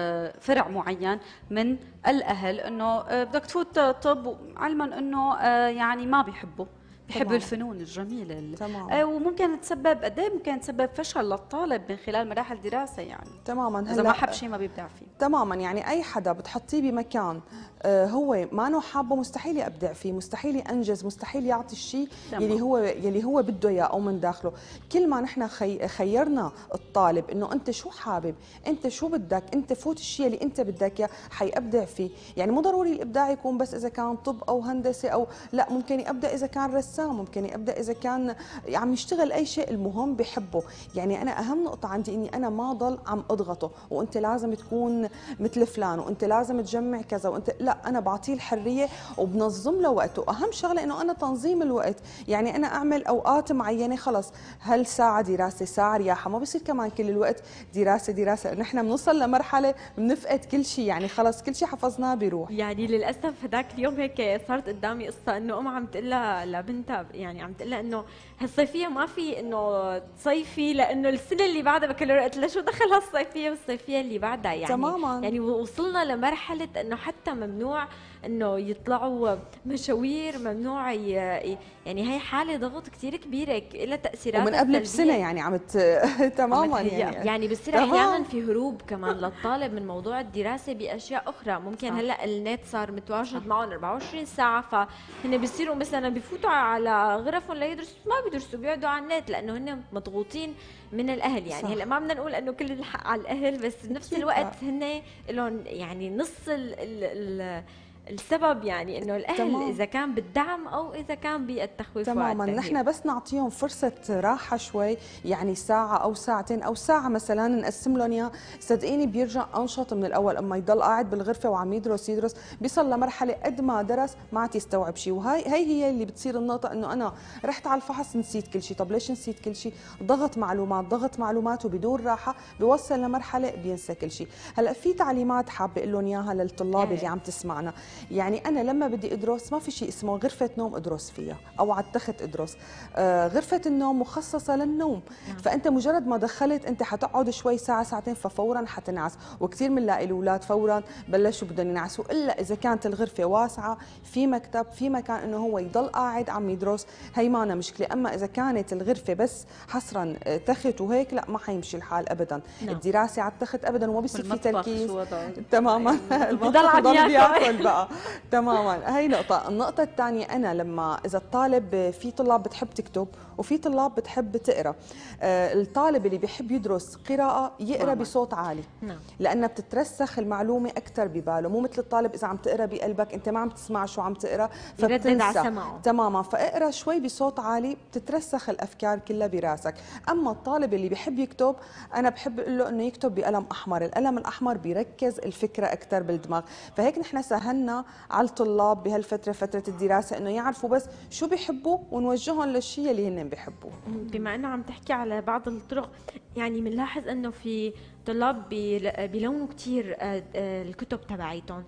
فرع معين من الاهل انه بدك تفوت طب، علما انه يعني ما بيحبوا بحبوا الفنون الجميله. تمام. آه وممكن تسبب قد ايه ممكن تسبب فشل للطالب من خلال مراحل دراسه يعني. تماما. اذا ما حب شيء ما بيبدع فيه. تماما، يعني اي حدا بتحطيه بمكان آه هو ما انه حابه مستحيل يبدع فيه، مستحيل ينجز، مستحيل يعطي الشيء يلي هو يلي هو بده اياه او من داخله. كل ما نحن خي خيرنا الطالب انه انت شو حابب، انت شو بدك، انت فوت الشيء اللي انت بدك اياه حيبدع فيه، يعني مو ضروري الابداع يكون بس اذا كان طب او هندسه او لا، ممكن يبدا اذا كان رسام، ممكن يبدا اذا كان عم يشتغل اي شيء المهم بحبه. يعني انا اهم نقطه عندي اني انا ما ضل عم اضغطه وانت لازم تكون مثل فلان وانت لازم تجمع كذا وانت لا، انا بعطيه الحريه وبنظم له وقته. اهم شغله انه انا تنظيم الوقت، يعني انا اعمل اوقات معينه، خلص هل ساعه دراسه ساعه رياحه، ما بصير كمان كل الوقت دراسه دراسه، نحن بنوصل لمرحله بنفقد كل شيء، يعني خلص كل شيء حفظناه بيروح. يعني للاسف هذاك اليوم هيك صارت قدامي قصه انه ام عم تقول لها لبنتها، يعني عم تقول لها انه هالصيفيه ما في انه تصيفي لانه السنه اللي بعدها بكالوريا. قلت لها شو دخل هالصيفيه بالصيفيه اللي بعدها؟ يعني تماما. يعني وصلنا لمرحله انه حتى ممنوع انه يطلعوا مشاوير، ممنوع ي... يعني هي حاله ضغط كثير كبيره لها تاثيرات ومن قبل بسنه يعني عم تماما يعني يعني بصير احيانا في هروب كمان للطالب من موضوع الدراسه باشياء اخرى. ممكن صح. هلا النت صار متواجد معهم أربعة وعشرين ساعه، فهن بيصيروا مثلا بفوتوا على غرفهم ليدرسوا، ما بيدرسوا بيقعدوا على النت لانه هن مضغوطين من الاهل. يعني هلا ما بدنا نقول انه كل الحق على الاهل، بس بنفس الوقت هن لهم يعني نص ال ال ال السبب، يعني انه الاهل تمام. اذا كان بالدعم او اذا كان بالتخويف. تماما. نحن بس نعطيهم فرصه راحه شوي، يعني ساعه او ساعتين او ساعه مثلا نقسم لهم اياها، صدقيني بيرجع انشط من الاول. اما يضل قاعد بالغرفه وعم يدرس يدرس بيصل لمرحله قد ما درس ما عاد يستوعب شيء. وهي هي هي اللي بتصير النقطه، انه انا رحت على الفحص نسيت كل شيء. طب ليش نسيت كل شيء؟ ضغط معلومات ضغط معلومات وبدون راحه بيوصل لمرحله بينسى كل شيء. هلا في تعليمات حابه اقول لهم اياها للطلاب اللي عم تسمعنا. يعني أنا لما بدي أدرس ما في شيء اسمه غرفة نوم أدرس فيها أو على التخت أدرس. آه غرفة النوم مخصصة للنوم. نعم. فأنت مجرد ما دخلت أنت حتقعد شوي ساعة ساعتين ففورا حتنعس، وكثير بنلاقي الأولاد فورا بلشوا بدهم ينعسوا، إلا إذا كانت الغرفة واسعة في مكتب في مكان إنه هو يضل قاعد عم يدرس، هي ما أنا مشكلة. أما إذا كانت الغرفة بس حصرا تخت وهيك لا، ما حيمشي الحال أبدا. نعم. الدراسة على التخت أبدا وما بيصير في تركيز. تماما. المطبخ ضل بياكل بقى. تماما. هي نقطة. النقطة الثانية، أنا لما إذا الطالب، في طلاب بتحب تكتب وفي طلاب بتحب تقرأ. آه الطالب اللي بيحب يدرس قراءة يقرأ ماما. بصوت عالي. نعم. لأنها بتترسخ المعلومة أكثر بباله، مو مثل الطالب إذا عم تقرأ بقلبك أنت ما عم تسمع شو عم تقرأ فبتنسى. تماما. فاقرأ شوي بصوت عالي بتترسخ الأفكار كلها براسك. أما الطالب اللي بيحب يكتب أنا بحب أقول له إنه يكتب بقلم أحمر، القلم الأحمر بيركز الفكرة أكثر بالدماغ. فهيك نحن سهلنا على الطلاب بهالفترة فترة الدراسة إنه يعرفوا بس شو بيحبوا ونوجههم للشيء اللي هن بيحبوه. بما إنه عم تحكي على بعض الطرق، يعني بنلاحظ إنه في طلاب بيلونوا كثير الكتب تبعيتهم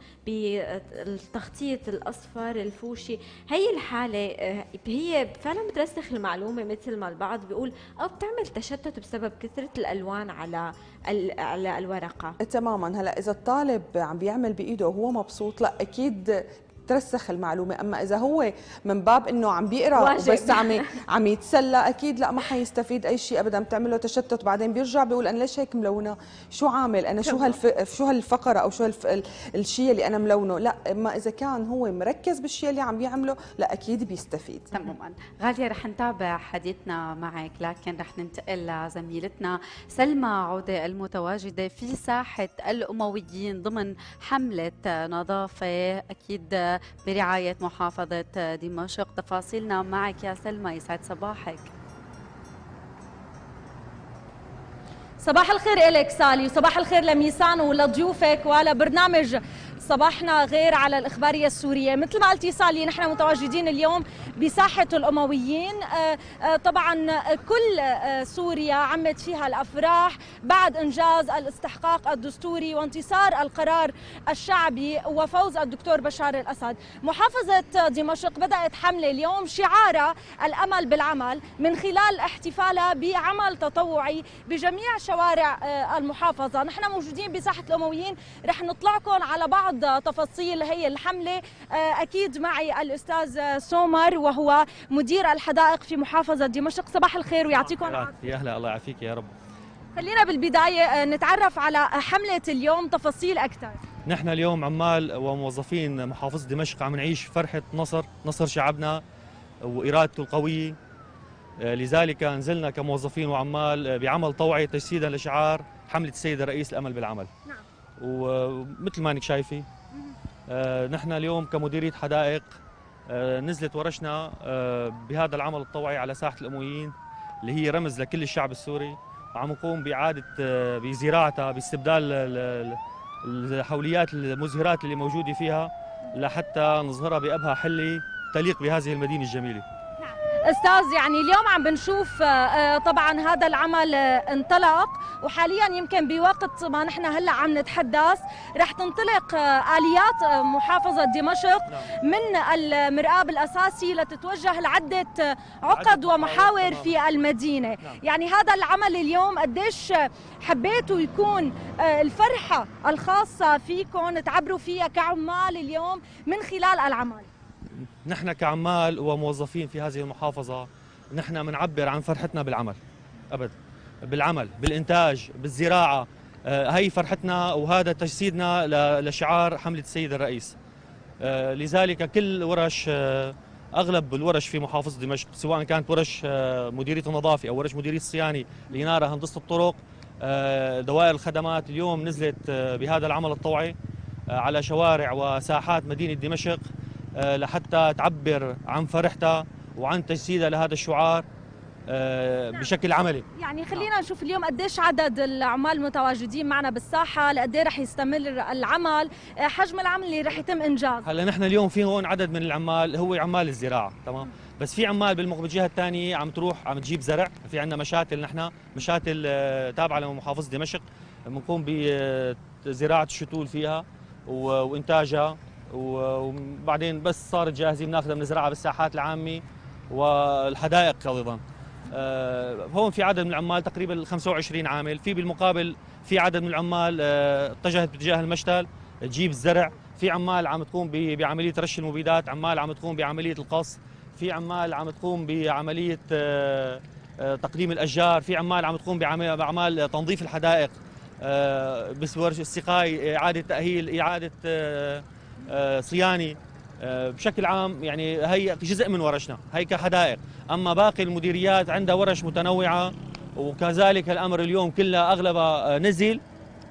بالتخطيط الأصفر الفوشي. هي الحالة هي فعلا بترسخ المعلومة مثل ما البعض بيقول، أو بتعمل تشتت بسبب كثرة الألوان على على الورقة. تماما. هلا إذا الطالب عم بيعمل بإيده وهو مبسوط لا أكيد ترسخ المعلومه. اما اذا هو من باب انه عم بيقرا وبس عم عم يتسلى اكيد لا، ما حيستفيد اي شيء ابدا، بتعمل له تشتت. بعدين بيرجع بيقول انا ليش هيك ملونه، شو عامل انا، شو هالف شو هالفقره او شو هالف... الشيء اللي انا ملونه. لا، اما اذا كان هو مركز بالشيء اللي عم بيعمله لا اكيد بيستفيد. تماما. غاليه رح نتابع حديثنا معك، لكن رح ننتقل لزميلتنا سلمى عوده المتواجده في ساحه الامويين ضمن حمله نظافه اكيد برعاية محافظة دمشق. تفاصيلنا معك يا سلمى، يسعد صباحك. صباح الخير إلك سالي، وصباح الخير لميسان ولضيوفك ولبرنامج صباحنا غير على الإخبارية السورية. مثل ما قلتي سالي، نحن متواجدين اليوم بساحة الأمويين. طبعا كل سوريا عمت فيها الأفراح بعد إنجاز الاستحقاق الدستوري وانتصار القرار الشعبي وفوز الدكتور بشار الأسد. محافظة دمشق بدأت حملة اليوم شعارها الأمل بالعمل، من خلال احتفالها بعمل تطوعي بجميع شوارع المحافظة. نحن موجودين بساحة الأمويين، رح نطلعكم على بعض تفاصيل هي الحملة. أكيد معي الأستاذ سومر وهو مدير الحدائق في محافظة دمشق. صباح الخير ويعطيكم العافية. يا أهلا، الله يعافيك يا رب. خلينا بالبداية نتعرف على حملة اليوم تفاصيل أكثر. نحن اليوم عمال وموظفين محافظة دمشق عم نعيش فرحة نصر نصر شعبنا وإرادته القوية، لذلك نزلنا كموظفين وعمال بعمل طوعي تجسيدا لشعار حملة السيد الرئيس الأمل بالعمل. نعم. ومثل ما انك شايفي آه نحن اليوم كمديرية حدائق آه نزلت ورشنا آه بهذا العمل الطوعي على ساحة الأمويين اللي هي رمز لكل الشعب السوري، وعم نقوم بإعادة آه بزراعتها باستبدال الحوليات المزهرات اللي موجودة فيها لحتى نظهرها بأبهى حلة تليق بهذه المدينة الجميلة. أستاذ، يعني اليوم عم بنشوف طبعا هذا العمل انطلق، وحاليا يمكن بوقت ما نحن هلا عم نتحدث رح تنطلق آليات محافظة دمشق من المرآب الأساسي لتتوجه لعدة عقد ومحاور في المدينة. يعني هذا العمل اليوم قديش حبيتوا يكون الفرحة الخاصة فيكم تعبروا فيها كعمال اليوم من خلال العمل؟ نحن كعمال وموظفين في هذه المحافظة نحن بنعبر عن فرحتنا بالعمل، أبد بالعمل، بالإنتاج، بالزراعة. آه هي فرحتنا وهذا تجسيدنا لشعار حملة السيد الرئيس. آه لذلك كل ورش آه أغلب الورش في محافظة دمشق، سواء كانت ورش آه مديرية النظافة أو ورش مديرية الصيانة، الإنارة، هندسة الطرق، آه دوائر الخدمات، اليوم نزلت آه بهذا العمل الطوعي آه على شوارع وساحات مدينة دمشق لحتى تعبر عن فرحتها وعن تجسيدها لهذا الشعار بشكل عملي. يعني خلينا نشوف اليوم قديش عدد العمال المتواجدين معنا بالساحه، لقد ايه رح يستمر العمل، حجم العمل اللي رح يتم انجازه. هلا نحن اليوم في هون عدد من العمال هو عمال الزراعه، تمام، بس في عمال بالجهه الثانيه عم تروح عم تجيب زرع. في عندنا مشاتل، نحن مشاتل تابعه لمحافظه دمشق بنقوم بزراعه الشتول فيها وانتاجها، وبعدين بس صارت جاهزه بناخذها بنزرعها بالساحات العامه والحدائق ايضا. أه هون في عدد من العمال تقريبا خمسة وعشرين عامل، في بالمقابل في عدد من العمال أه اتجهت باتجاه المشتل تجيب الزرع، في عمال عم تقوم بعمليه رش المبيدات، عمال عم تقوم بعمليه القص، في عمال عم تقوم بعمليه أه أه تقديم الاشجار، في عمال عم تقوم باعمال تنظيف الحدائق، أه بس ورش السقاي، اعاده تاهيل، اعاده أه صياني. بشكل عام يعني هي جزء من ورشنا هي كحدائق. اما باقي المديريات عندها ورش متنوعه، وكذلك الامر اليوم كلها اغلبها نزل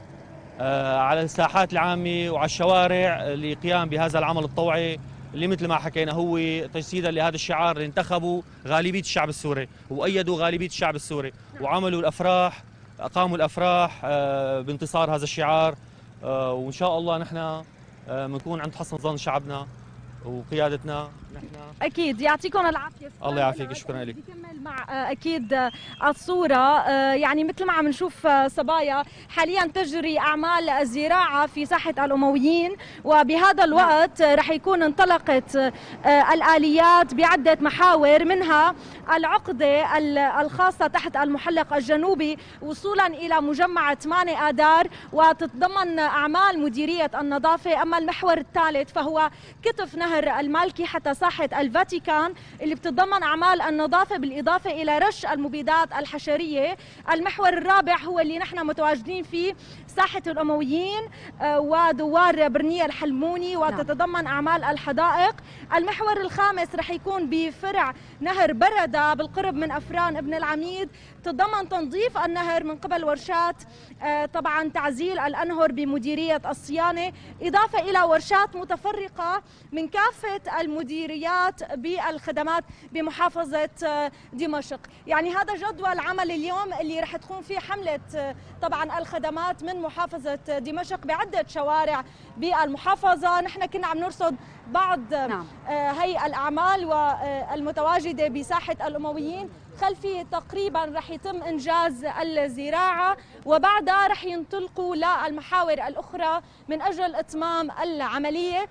على الساحات العامه وعلى الشوارع للقيام بهذا العمل الطوعي اللي مثل ما حكينا هو تجسيدا لهذا الشعار اللي انتخبوا غالبيه الشعب السوري وايدوا غالبيه الشعب السوري وعملوا الافراح، اقاموا الافراح بانتصار هذا الشعار. وان شاء الله نحن بنكون عند حسن ظن شعبنا وقيادتنا. نحن اكيد يعطيكم العافيه. الله يعافيك، شكرا لك. بكمل مع اكيد الصوره، يعني مثل ما عم نشوف صبايا حاليا تجري اعمال الزراعه في ساحه الامويين، وبهذا الوقت رح يكون انطلقت الاليات بعده محاور، منها العقده الخاصه تحت المحلق الجنوبي وصولا الى مجمع ثمانية آذار، وتتضمن اعمال مديريه النظافه. اما المحور الثالث فهو كتف نهر المالكي حتى ساحة الفاتيكان اللي بتتضمن أعمال النظافة بالإضافة إلى رش المبيدات الحشرية. المحور الرابع هو اللي نحن متواجدين فيه ساحة الأمويين ودوار برنية الحلموني وتتضمن أعمال الحدائق. المحور الخامس رح يكون بفرع نهر بردة بالقرب من أفران ابن العميد، تتضمن تنظيف النهر من قبل ورشات طبعا تعزيل الأنهر بمديرية الصيانة، إضافة إلى ورشات متفرقة من بكافة المديريات بالخدمات بمحافظة دمشق. يعني هذا جدول عمل اليوم اللي رح تكون فيه حملة طبعا الخدمات من محافظة دمشق بعدة شوارع بالمحافظة. نحن كنا عم نرصد بعض نعم. هي الأعمال والمتواجدة بساحة الأمويين. خلفي تقريبا رح يتم إنجاز الزراعة وبعدها رح ينطلقوا للمحاور الأخرى من أجل إتمام العملية.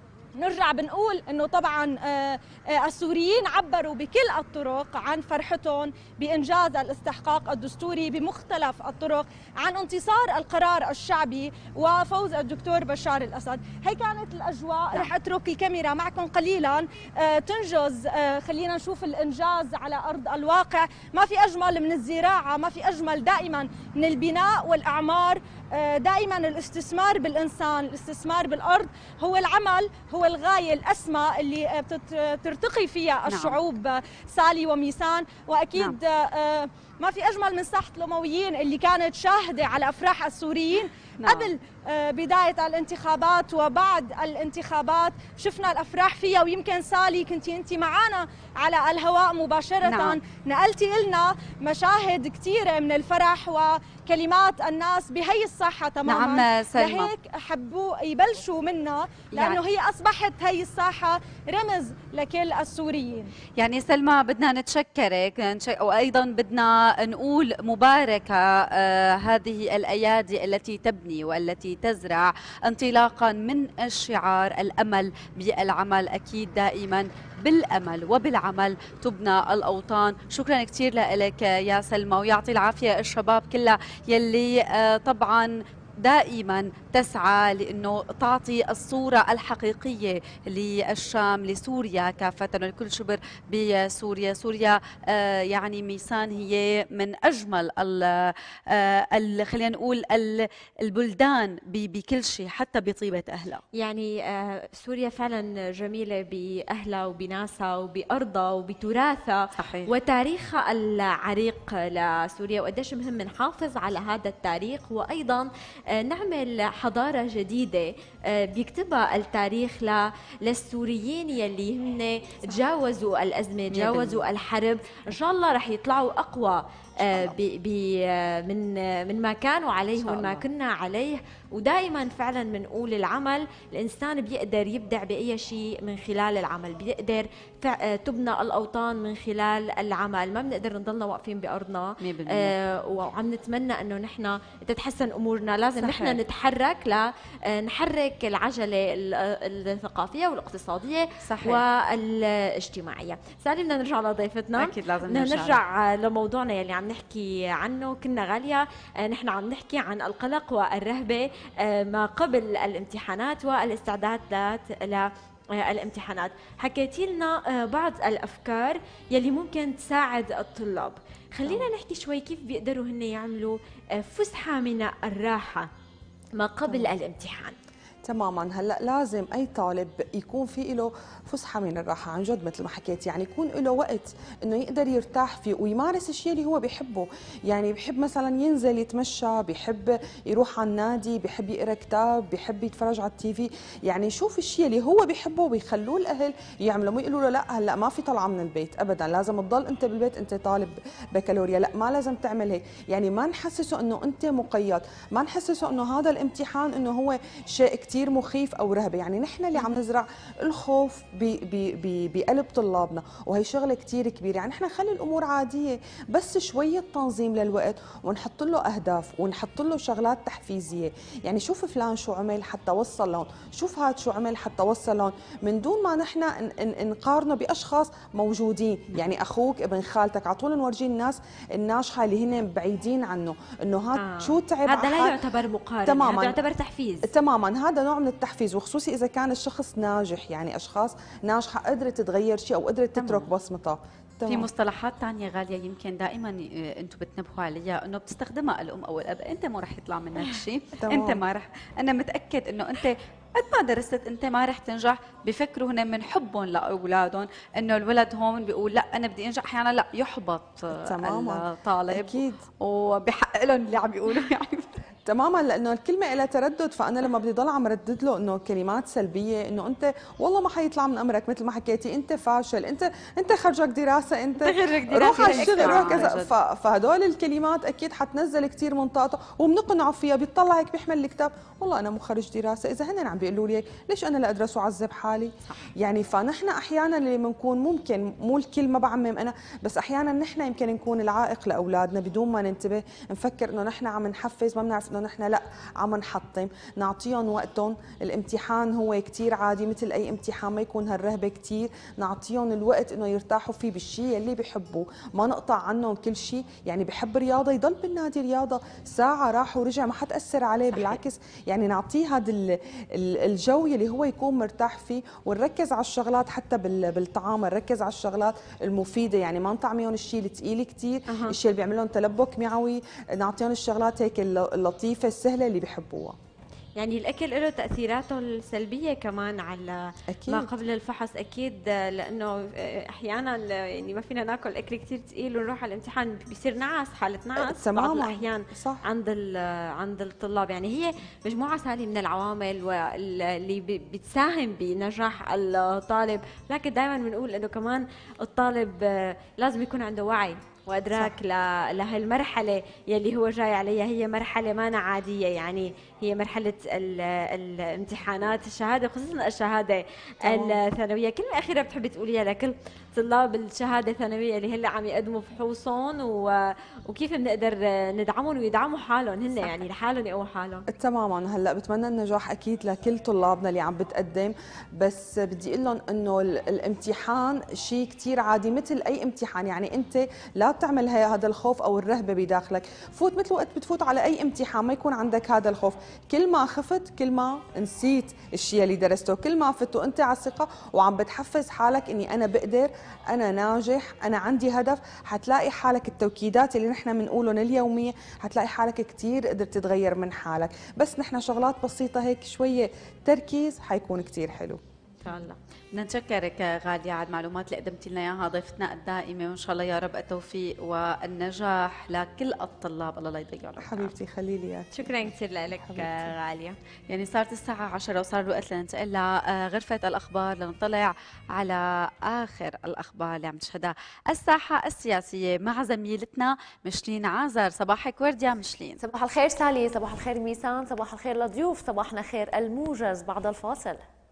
نرجع بنقول انه طبعا السوريين عبروا بكل الطرق عن فرحتهم بانجاز الاستحقاق الدستوري بمختلف الطرق، عن انتصار القرار الشعبي وفوز الدكتور بشار الاسد. هي كانت الاجواء. رح اترك الكاميرا معكم قليلا تنجز، خلينا نشوف الانجاز على ارض الواقع. ما في اجمل من الزراعه، ما في اجمل دائما من البناء والاعمار. دائما الاستثمار بالإنسان، الاستثمار بالأرض هو العمل، هو الغاية الأسمى اللي بترتقي فيها الشعوب سالي وميسان. وأكيد نعم. ما في أجمل من ساحة الأمويين اللي كانت شاهدة على أفراح السوريين نعم. قبل بداية الانتخابات وبعد الانتخابات. شفنا الأفراح فيها، ويمكن سالي كنتي أنت معنا على الهواء مباشرة نعم. نقلتي لنا مشاهد كثيرة من الفرح وكلمات الناس بهي الساحة تماما. نعم سلمى. لهيك حبوا يبلشوا منها لأنه يعني هي أصبحت هي الساحة رمز لكل السوريين. يعني سلمى بدنا نتشكرك، وأيضا بدنا نقول مباركة آه هذه الأيادي التي تبني والتي تزرع انطلاقا من الشعار الأمل بالعمل. أكيد دائما بالأمل وبالعمل تبنى الأوطان. شكرا كثير لك يا سلمى، ويعطي العافية الشباب كلها يلي آه طبعا دائما تسعى لأنه تعطي الصورة الحقيقية للشام، لسوريا كافة، لكل شبر بسوريا. سوريا آه يعني ميسان هي من أجمل ال آه خلينا نقول البلدان بكل شيء، حتى بطيبة أهلها. يعني آه سوريا فعلا جميلة بأهلها وبناسها وبأرضها وبتراثها صحيح. وتاريخها العريق لسوريا، وقديش مهم نحافظ على هذا التاريخ، وأيضا نعمل حضارة جديدة بيكتبها التاريخ للسوريين يلي هن تجاوزوا الأزمة، تجاوزوا الحرب. إن شاء الله رح يطلعوا أقوى بي بي من من ما كانوا عليه ومن ما كنا عليه. ودائما فعلا بنقول العمل، الإنسان بيقدر يبدع بأي شيء من خلال العمل، بيقدر تبنى الأوطان من خلال العمل. ما بنقدر نضلنا واقفين بأرضنا آه وعم نتمنى أنه نحن تتحسن أمورنا. لازم نحن نتحرك لنحرك العجلة الثقافية والاقتصادية صحيح. والاجتماعية. سالي بدنا نرجع لضيفتنا. أكيد لازم بدنا نرجع, نرجع لموضوعنا يلي عم نحكي عنه. كنا غالية نحن عم نحكي عن القلق والرهبة ما قبل الامتحانات والاستعدادات للامتحانات. حكيتي لنا بعض الأفكار يلي ممكن تساعد الطلاب. خلينا نحكي شوي كيف بيقدروا هن يعملوا فسحة من الراحة ما قبل الامتحان. تماما. هلا لازم اي طالب يكون في له فسحه من الراحه عن جد مثل ما حكيت، يعني يكون له وقت انه يقدر يرتاح فيه ويمارس الشيء اللي هو بيحبه. يعني بيحب مثلا ينزل يتمشى، بيحب يروح على النادي، بيحب يقرا كتاب، بيحب يتفرج على التي في. يعني يشوف الشيء اللي هو بيحبه وبيخلوه الاهل يعملوا، مو يقولوا له لا هلا ما في طلعه من البيت ابدا، لازم تضل انت بالبيت، انت طالب بكالوريا، لا ما لازم تعمل هيك. يعني ما نحسسه انه انت مقيد، ما نحسسه انه هذا الامتحان انه هو شيء كثير مخيف او رهبه. يعني نحن اللي عم نزرع الخوف بقلب طلابنا، وهي شغله كثير كبيره. يعني نحن نخلي الامور عاديه، بس شويه تنظيم للوقت، ونحط له اهداف ونحط له شغلات تحفيزيه. يعني شوف فلان شو عمل حتى وصل لون، شوف هاد شو عمل حتى وصل لون، من دون ما نحن نقارنه باشخاص موجودين. يعني اخوك، ابن خالتك، على طول نورجي الناس الناجحه اللي هن بعيدين عنه انه هاد آه. شو تعب. هذا لا يعتبر مقارنه، تماما. هذا يعتبر تحفيز. تماما، هذا نوع من التحفيز، وخصوصي اذا كان الشخص ناجح. يعني اشخاص ناجحه قدرت تغير شيء او قدرت تترك بصمتها. في مصطلحات ثانيه غاليه يمكن دائما انتم بتنبهوا عليها انه بتستخدمها الام او الاب. انت ما رح يطلع منك شيء، انت ما رح، انا متاكد انه انت قد ما درست انت ما رح تنجح. بفكروا هن من حبهم لاولادهم انه الولد هون بيقول لا انا بدي انجح، احيانا لا يحبط تماما الطالب اكيد، وبحق لهم اللي عم بيقولوا يعني تماما، لانه الكلمه لها تردد، فانا لما بدي ضل عم ردد له انه كلمات سلبيه، انه انت والله ما حيطلع من امرك، مثل ما حكيتي انت فاشل، انت انت خرجك دراسه، انت روح على الشغل، روح كذا. فهدول الكلمات اكيد حتنزل كثير من طاقته، وبنقنعه فيها. بيطلع هيك بيحمل الكتاب، والله انا مو خرج دراسه، اذا هن عم بيقولوا لي ليش انا لا ادرس واعذب حالي؟ صح. يعني فنحن احيانا اللي بنكون ممكن، مو الكل ما بعمم انا، بس احيانا نحن يمكن نكون العائق لاولادنا بدون ما ننتبه، نفكر انه نحن عم نحفز، ما بنعرف انه نحن لا عم نحطم. نعطيهم وقتهم، الامتحان هو كثير عادي مثل اي امتحان، ما يكون هالرهبه كثير، نعطيهم الوقت انه يرتاحوا فيه بالشيء اللي بيحبوه، ما نقطع عنهم كل شيء. يعني بحب رياضه يضل بالنادي رياضه، ساعه راح ورجع ما حتاثر عليه، بالعكس يعني نعطيه هذا الجو اللي هو يكون مرتاح فيه، ونركز على الشغلات حتى بالطعام، نركز على الشغلات المفيده، يعني ما نطعميهم الشيء الثقيل كثير، أه. الشيء اللي بيعمل لهم تلبك معوي، نعطيهم الشغلات هيك اللطيفه السهله اللي بيحبوها. يعني الأكل له تأثيراته السلبية كمان على أكيد. ما قبل الفحص أكيد، لأنه أحيانا يعني ما فينا ناكل أكل كثير ثقيل ونروح على الامتحان بيصير نعاس، حالة نعاس بعض الأحيان صح. عند عند الطلاب. يعني هي مجموعة سالي من العوامل واللي بتساهم بنجاح الطالب، لكن دائما بنقول إنه كمان الطالب لازم يكون عنده وعي وادراك لهالمرحله يلي هو جاي عليها. هي مرحله ما عاديه، يعني هي مرحله الامتحانات الشهاده، خصوصا الشهاده الثانويه. كلمه اخيره بتحبي تقوليها لكل طلاب الشهاده الثانويه اللي هلا عم يقدموا فحوصهم، وكيف بنقدر ندعمهم ويدعموا حالهم هن، يعني لحالهم يقووا حالهم؟ تماما. هلا بتمنى النجاح اكيد لكل طلابنا اللي عم بتقدم، بس بدي اقول لهم انه الامتحان شيء كثير عادي مثل اي امتحان. يعني انت لا تعمل هذا الخوف او الرهبه بداخلك، فوت مثل وقت بتفوت على اي امتحان، ما يكون عندك هذا الخوف. كل ما خفت كل ما نسيت الشيء اللي درسته، كل ما فت وانت على الثقه وعم بتحفز حالك اني انا بقدر، انا ناجح، انا عندي هدف، حتلاقي حالك التوكيدات اللي نحن بنقولهم اليوميه، حتلاقي حالك كثير قدرت تتغير من حالك. بس نحن شغلات بسيطه هيك شويه تركيز حيكون كثير حلو ان شاء الله. بدنا نشكرك غالية على المعلومات اللي قدمتي لنا اياها، ضيفتنا الدائمه، وان شاء الله يا رب التوفيق والنجاح لكل الطلاب، الله لا يضيع لك. حبيبتي خلي لي. شكرا كثير لك غاليه. يعني صارت الساعه عشرة وصار الوقت لننتقل لغرفه الاخبار لنطلع على اخر الاخبار اللي عم تشهدها الساحه السياسيه مع زميلتنا مشلين عازر. صباحك ورد يا مشلين. صباح الخير سالي، صباح الخير ميسان، صباح الخير للضيوف، صباحنا خير الموجز. بعد الفاصل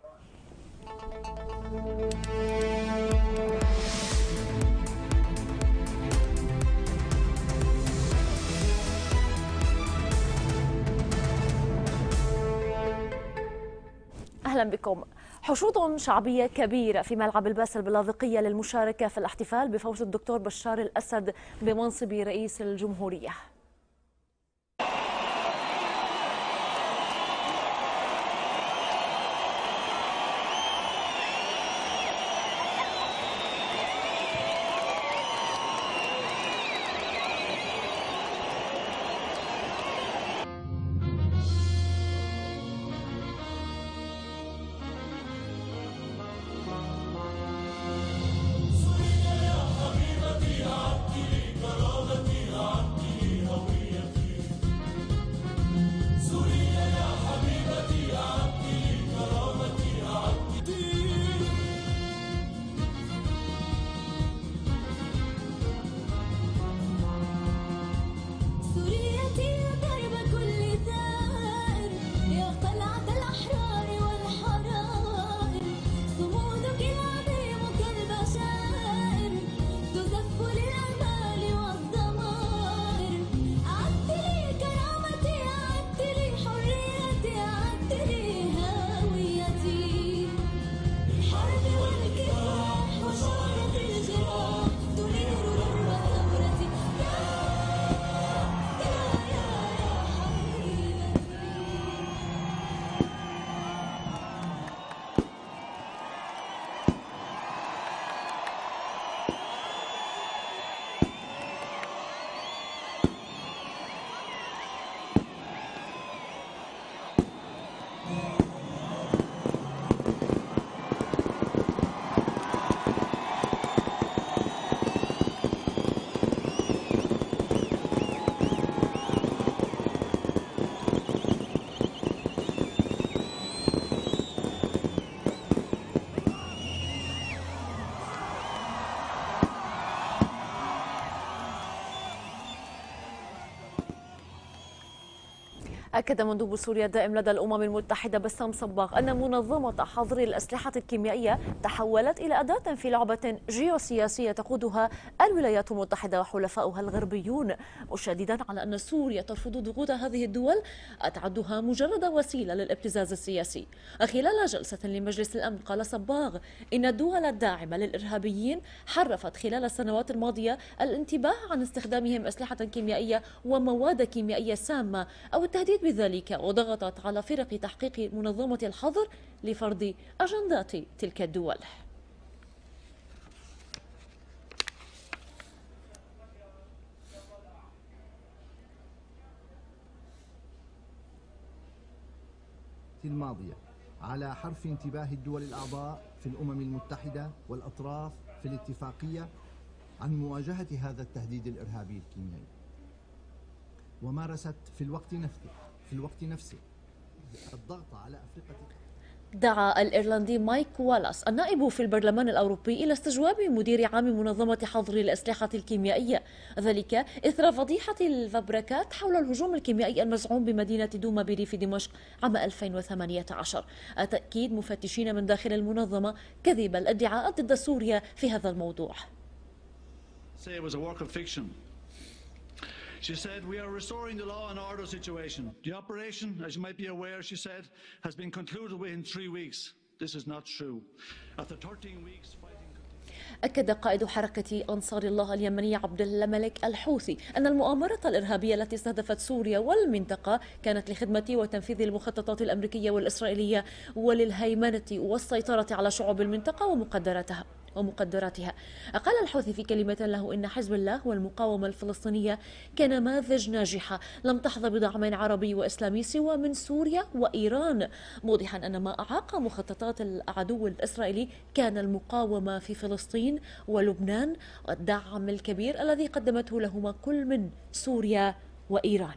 أهلا بكم. حشود شعبية كبيرة في ملعب الباسل باللاذقية للمشاركة في الاحتفال بفوز الدكتور بشار الأسد بمنصب رئيس الجمهورية. أكد مندوب سوريا الدائم لدى الأمم المتحدة بسام صباغ أن منظمة حظر الأسلحة الكيميائية تحولت إلى أداة في لعبة جيوسياسية تقودها الولايات المتحدة وحلفاؤها الغربيون، مشددا على أن سوريا ترفض ضغوط هذه الدول تعدها مجرد وسيلة للابتزاز السياسي. خلال جلسة لمجلس الأمن قال صباغ إن الدول الداعمة للإرهابيين حرفت خلال السنوات الماضية الانتباه عن استخدامهم أسلحة كيميائية ومواد كيميائية سامة أو التهديد بذلك، وضغطت على فرق تحقيق منظمة الحظر لفرض أجندات تلك الدول. الماضية على حرف انتباه الدول الأعضاء في الأمم المتحدة والأطراف في الاتفاقية عن مواجهة هذا التهديد الإرهابي الكيميائي، ومارست في الوقت نفسه في الوقت نفسه الضغط على أفريقيا. دعا الإيرلندي مايك والاس النائب في البرلمان الأوروبي إلى استجواب مدير عام منظمة حظر الأسلحة الكيميائية، ذلك إثر فضيحة الفبركات حول الهجوم الكيميائي المزعوم بمدينة دوما بريف دمشق عام ألفين وثمانية عشر. تأكيد مفتشين من داخل المنظمة كذب الادعاءات ضد سوريا في هذا الموضوع. She said, we are restoring the law and order situation. The operation, as you might be aware, she said, has been concluded within three weeks. This is not true. After thirteen weeks fighting... أكد قائد حركة أنصار الله اليمنية عبد الملك الحوثي أن المؤامرة الإرهابية التي استهدفت سوريا والمنطقة كانت لخدمة وتنفيذ المخططات الأمريكية والإسرائيلية وللهيمنة والسيطرة على شعوب المنطقة ومقدراتها ومقدراتها. قال الحوثي في كلمة له إن حزب الله والمقاومة الفلسطينية كنماذج ناجحة لم تحظى بدعم عربي وإسلامي سوى من سوريا وإيران، موضحا أن ما أعاق مخططات العدو الإسرائيلي كان المقاومة في فلسطين ولبنان والدعم الكبير الذي قدمته لهما كل من سوريا وإيران.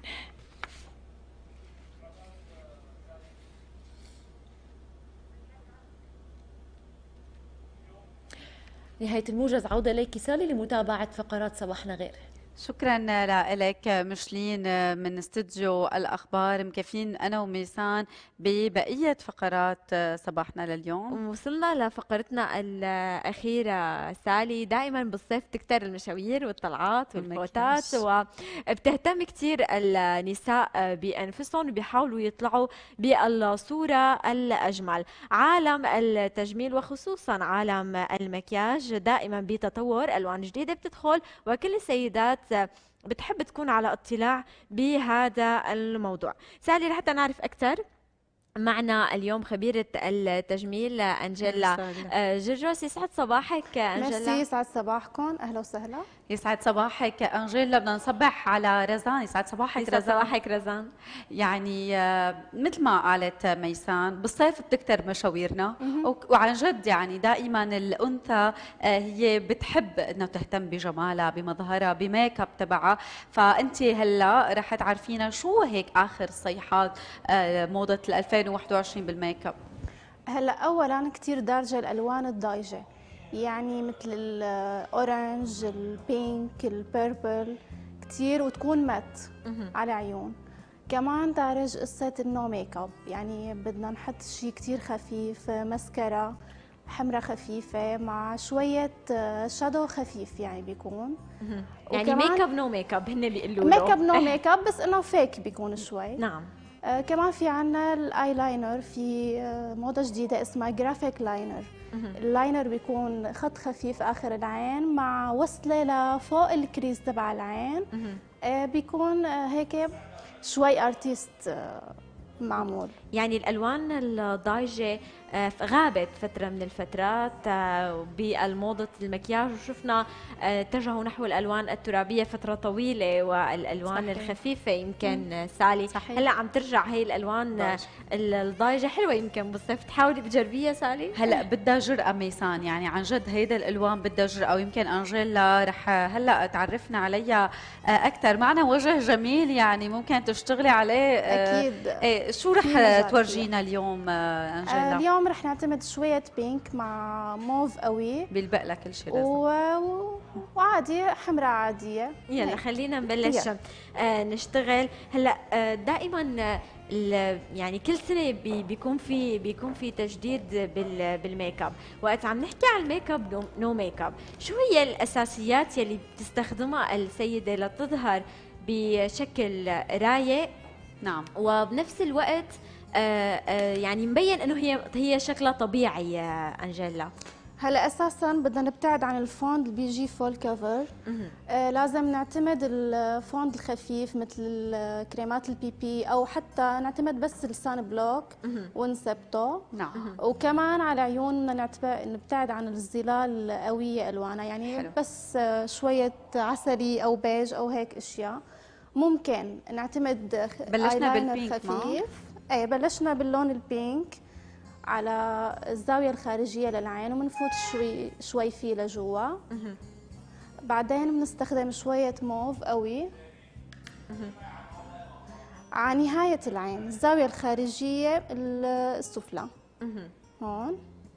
نهاية الموجز، عودة إليك سالي لمتابعة فقرات صباحنا غير. شكرا لك مشلين من استوديو الأخبار. مكفين أنا وميسان ببقية فقرات صباحنا لليوم. وصلنا لفقرتنا الأخيرة سالي. دائما بالصيف تكتر المشاوير والطلعات والفوتات، وبتهتم كثير النساء بأنفسهم وبيحاولوا يطلعوا بالصورة الأجمل. عالم التجميل وخصوصا عالم المكياج دائما بتطور، ألوان جديدة بتدخل، وكل السيدات بتحب تكون على اطلاع بهذا الموضوع. سالي لحتى نعرف أكثر، معنا اليوم خبيرة التجميل أنجيلا جرجس. يسعد صباحك أنجيلا. ميرسي، يسعد صباحكم، أهلا وسهلا. يسعد صباحك أنجيلا. بدنا نصبح على رزان. يسعد صباحك يسعد رزان. صباحك رزان. يعني مثل ما قالت ميسان، بالصيف بتكتر مشاويرنا، وعن جد يعني دائما الأنثى هي بتحب انه تهتم بجمالها، بمظهرها، بميك اب تبعها. فأنت هلا رح تعرفينا شو هيك آخر صيحات موضة ألفين وواحد وعشرين بالميك اب. هلا اولا كثير دارجه الالوان الضايجه، يعني مثل الاورنج، البينك، البيربل كثير، وتكون مات على عيون. كمان دارج قصه النو ميك اب، يعني بدنا نحط شيء كثير خفيف، مسكرة حمرة خفيفة مع شوية شادو خفيف، يعني بيكون يعني ميك اب نو ميك اب، هن بيقولوا ميك اب نو ميك اب، بس انه فيك بيكون شوي. نعم. آه كمان في عنا الاي لاينر، في آه موضة جديدة اسمها جرافيك لاينر. اللاينر بيكون خط خفيف اخر العين مع وصلة لفوق الكريز تبع العين. آه بيكون آه هيك شوي ارتيست آه معمول. يعني الالوان الضايجه غابت فتره من الفترات بالموضه المكياج، وشفنا اتجهوا نحو الالوان الترابيه فتره طويله، والالوان صحيح. الخفيفه يمكن مم. سالي صحيح. هلا عم ترجع هي الالوان ضايج. الضايجه حلوه، يمكن بالصيف تحاولي تجربيها سالي. هلا بدها جرأة ميسان، يعني عن جد هيدا الالوان بدها جرأة، ويمكن انجيلا رح هلا تعرفنا عليها اكثر. معنا وجه جميل يعني ممكن تشتغلي عليه. اكيد. ايه شو رح رح تورجينا اليوم انجيلا؟ اليوم رح نعتمد شويه بينك مع موف قوي، بيلبق لك كل شيء لازم. و... وعادي حمراء عاديه. يلا خلينا نبلش آه نشتغل هلا. آه دائما يعني كل سنه بي بيكون في بيكون في تجديد بال بالميك اب. وقت عم نحكي عن الميك اب نو, نو ميك اب، شو هي الاساسيات يلي بتستخدمها السيده لتظهر بشكل رايق؟ نعم. وبنفس الوقت آه آه يعني مبين انه هي هي شكلها طبيعي يا انجيلا. هلا اساسا بدنا نبتعد عن الفوند اللي بيجي فول كفر. آه لازم نعتمد الفوند الخفيف مثل كريمات البي بي، او حتى نعتمد بس السان بلوك ونثبته. نعم. وكمان على عيوننا نبتعد عن الظلال القويه الوانها، يعني حلو. بس آه شويه عسلي او بيج او هيك اشياء. ممكن نعتمد بلشنا بالبينك خفيف. ايه بلشنا باللون البينك على الزاوية الخارجية للعين، وبنفوت شوي شوي فيه لجوا. بعدين بنستخدم شوية موف قوي على نهاية العين، الزاوية الخارجية السفلى هون.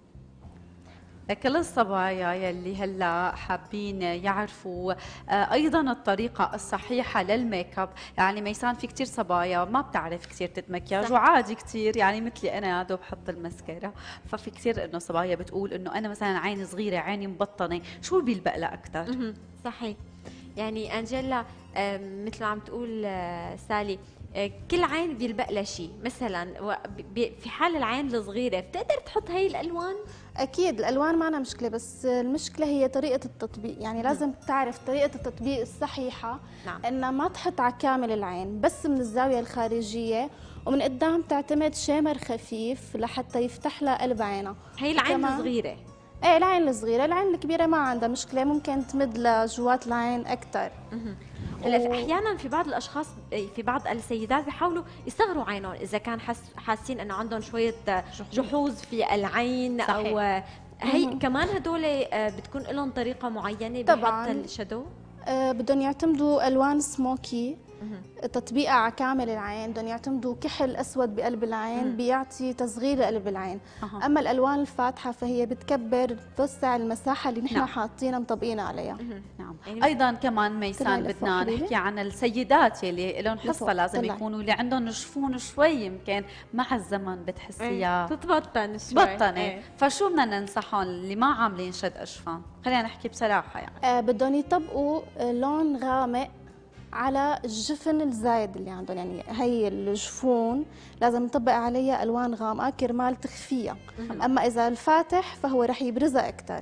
لكل الصبايا يلي هلا حابين يعرفوا ايضا الطريقه الصحيحه للميك اب، يعني ميسان في كثير صبايا ما بتعرف كثير تتمكياج، وعادي كثير يعني مثلي انا يا دوب بحط المسكره، ففي كثير انه صبايا بتقول انه انا مثلا عيني صغيره، عيني مبطنه، شو بيلبق لها اكثر؟ صحيح. يعني انجيلا مثل ما عم تقول سالي، كل عين بيلبق لها شيء. مثلا في حال العين الصغيره بتقدر تحط هي الالوان؟ اكيد الالوان ما أنا مشكله، بس المشكله هي طريقه التطبيق. يعني لازم تعرف طريقه التطبيق الصحيحه. نعم. ان ما تحط على كامل العين، بس من الزاويه الخارجيه، ومن قدام تعتمد شامر خفيف لحتى يفتح لها قلب عينها. هي العين الصغيره. ايه العين الصغيره، العين الكبيره ما عندها مشكله، ممكن تمد لجوات العين اكثر. هلا و... احيانا في بعض الاشخاص، في بعض السيدات بيحاولوا يصغروا عينهم اذا كان حس... حاسين انه عندهم شويه جحوظ في العين. صحيح. او هي مم. كمان هدول بتكون لهم طريقه معينه بحط الشادو؟ آه بدهم يعتمدوا الوان سموكي، تطبيقها على كامل العين، بدهم يعتمدوا كحل اسود بقلب العين. مم. بيعطي تصغير لقلب العين. أه. اما الالوان الفاتحه فهي بتكبر، بتوسع المساحه اللي نحن نعم. حاطينها مطبقينها عليها. نعم. يعني ايضا كمان ميسان بدنا نحكي عن السيدات يلي لهم حصه لازم طلع. يكونوا اللي عندهم جفون شوي يمكن مع الزمن بتحسيها تتبطن شوي، بطنه. ايه. فشو بدنا ننصحهم اللي ما عاملين شد اشفان؟ خلينا نحكي بصراحه يعني. آه بدهم يطبقوا لون غامق على الجفن الزايد اللي عندهم، يعني هي الجفون لازم نطبق عليها الوان غامقه كرمال تخفيها. اما اذا الفاتح فهو رح يبرزها اكثر.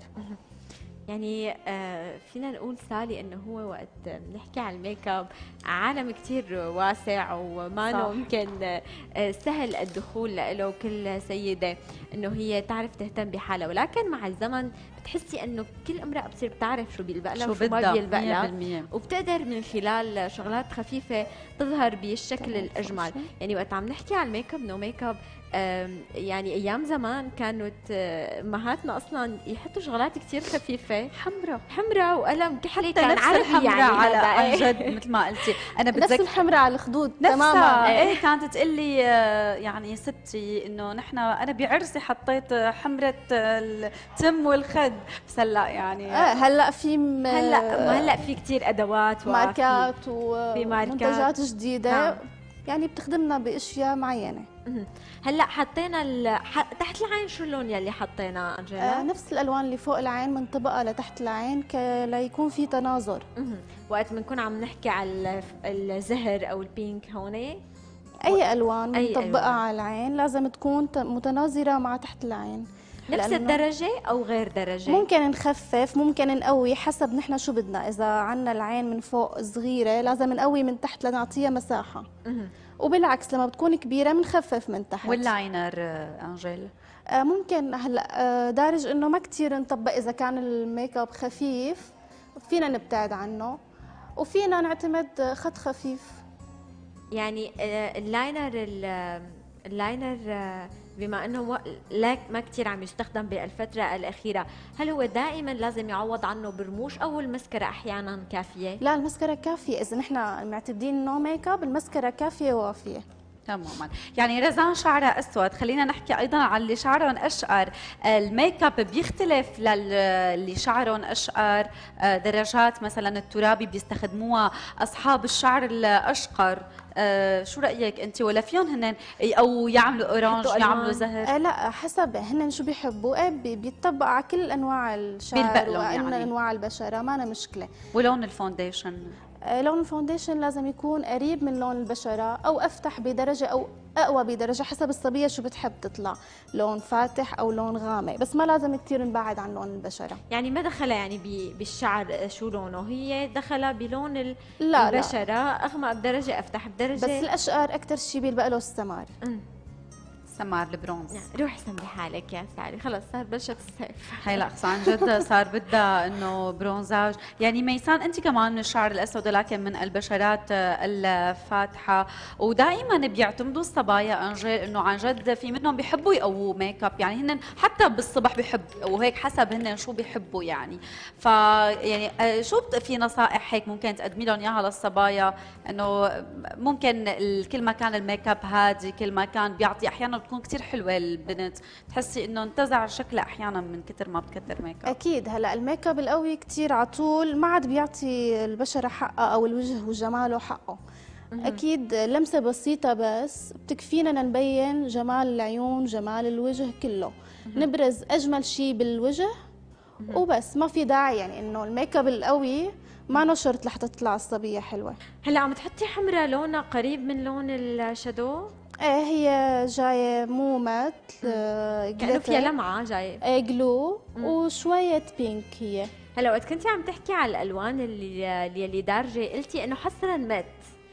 يعني آه فينا نقول سالي انه هو وقت بنحكي عن الميك اب عالم كثير واسع، وما يمكن آه سهل الدخول له. كل سيده انه هي تعرف تهتم بحالها، ولكن مع الزمن بتحسي انه كل امراه بتصير بتعرف شو بيلبق لها وشو ما بيلبق لها، وبتقدر من خلال شغلات خفيفه تظهر بالشكل الاجمل. يعني وقت عم نحكي عن الميك اب نو ميك اب، يعني ايام زمان كانت امهاتنا اصلا يحطوا شغلات كثير خفيفه، حمراء حمراء وقلم كحلي، كان عربي يعني على عن جد مثل ما قلتي. انا بتذكر نفس الحمراء على الخدود تماما. ايه كانت تقول لي يعني ستي انه نحن انا بعرسي حطيت حمره التم والخد، بس هلا يعني اه هلا في م... هلا هلا في كثير ادوات وماركات ومنتجات جديده. نعم. يعني بتخدمنا باشياء معينه. هلا حطينا ال... ح... تحت العين شو اللون يلي حطيناه انجيلا؟ آه نفس الالوان اللي فوق العين من طبقه لتحت العين ك... ليكون في تناظر. وقت بنكون عم نحكي على الزهر او البينك هون، اي الوان بنطبقها على العين لازم تكون متناظره مع تحت العين. نفس الدرجه او غير درجه؟ ممكن نخفف، ممكن نقوي، حسب نحن شو بدنا. اذا عندنا العين من فوق صغيره لازم نقوي من تحت لنعطيها مساحه. وبالعكس لما بتكون كبيره بنخفف من تحت. واللاينر انجيل آه ممكن هلا آه دارج انه ما كثير نطبق. اذا كان الميك اب خفيف فينا نبتعد عنه، وفينا نعتمد خط خفيف. يعني آه اللاينر اللاينر آه بما انه لا ما كثير عم يستخدم بالفتره الاخيره، هل هو دائما لازم يعوض عنه برموش او المسكره احيانا كافيه؟ لا المسكره كافيه. اذا نحن معتمدين نو ميك اب المسكره كافيه ووافيه. تماما. يعني رزان شعرها اسود، خلينا نحكي ايضا عن اللي شعرهم اشقر. الميك اب بيختلف للي شعرهم اشقر، درجات مثلا الترابي بيستخدموها اصحاب الشعر الاشقر. آه شو رايك انت؟ ولا فيهم هن او يعملوا اورانج يعملوا زهر؟ آه لا، حسب هن شو بيحبوا. ايه بيطبق على كل انواع الشعر وانواع يعني. البشره، ما أنا مشكله. ولون الفونديشن؟ آه لون الفونديشن لازم يكون قريب من لون البشره او افتح بدرجه او اقوى بدرجه، حسب الصبيه شو بتحب تطلع، لون فاتح او لون غامق، بس ما لازم كثير نبعد عن لون البشره. يعني ما دخلها يعني بالشعر شو لونه، هي دخلها بلون لا البشره لا. اغمق بدرجه افتح بدرجه. بس الاشقر اكثر شيء بيلبق له السمار. امم سمار البرونز. يعني روح سمي حالك يا ساري، خلص صار بلشت الصيف. هي لا عن جد صار بدها انه برونزاج. يعني ميسان انت كمان من الشعر الاسود ولكن من البشرات الفاتحه، ودائما بيعتمدوا الصبايا انجيل انه عن جد في منهم بيحبوا يقووا ميك اب، يعني هن حتى بالصبح بيحب وهيك حسب هن شو بيحبوا يعني. ف يعني شو في نصائح هيك ممكن تقدمي لهم اياها للصبايا، انه ممكن كل ما كان الميك اب هادي كل ما كان بيعطي، احيانا بتكون كثير حلوه البنت تحسي انه انتزع شكلها احيانا من كثر ما بتكتر ميك اب. اكيد هلا الميك اب القوي كثير على طول ما عاد بيعطي البشره حقها او الوجه وجماله حقه. اكيد لمسه بسيطه بس بتكفينا نبين جمال العيون جمال الوجه كله، نبرز اجمل شيء بالوجه وبس. ما في داعي يعني انه الميك اب القوي ما نشرت لحتى تطلع الصبيه حلوه. هلا عم تحطي حمرة لونها قريب من لون الشادو؟ ايه هي جايه مو مات كأنه فيها لمعه جايه. ايه جلو وشويه بينك هي. هلا وقت كنتي عم تحكي على الالوان اللي اللي دارجه قلتي انه حصرا مات.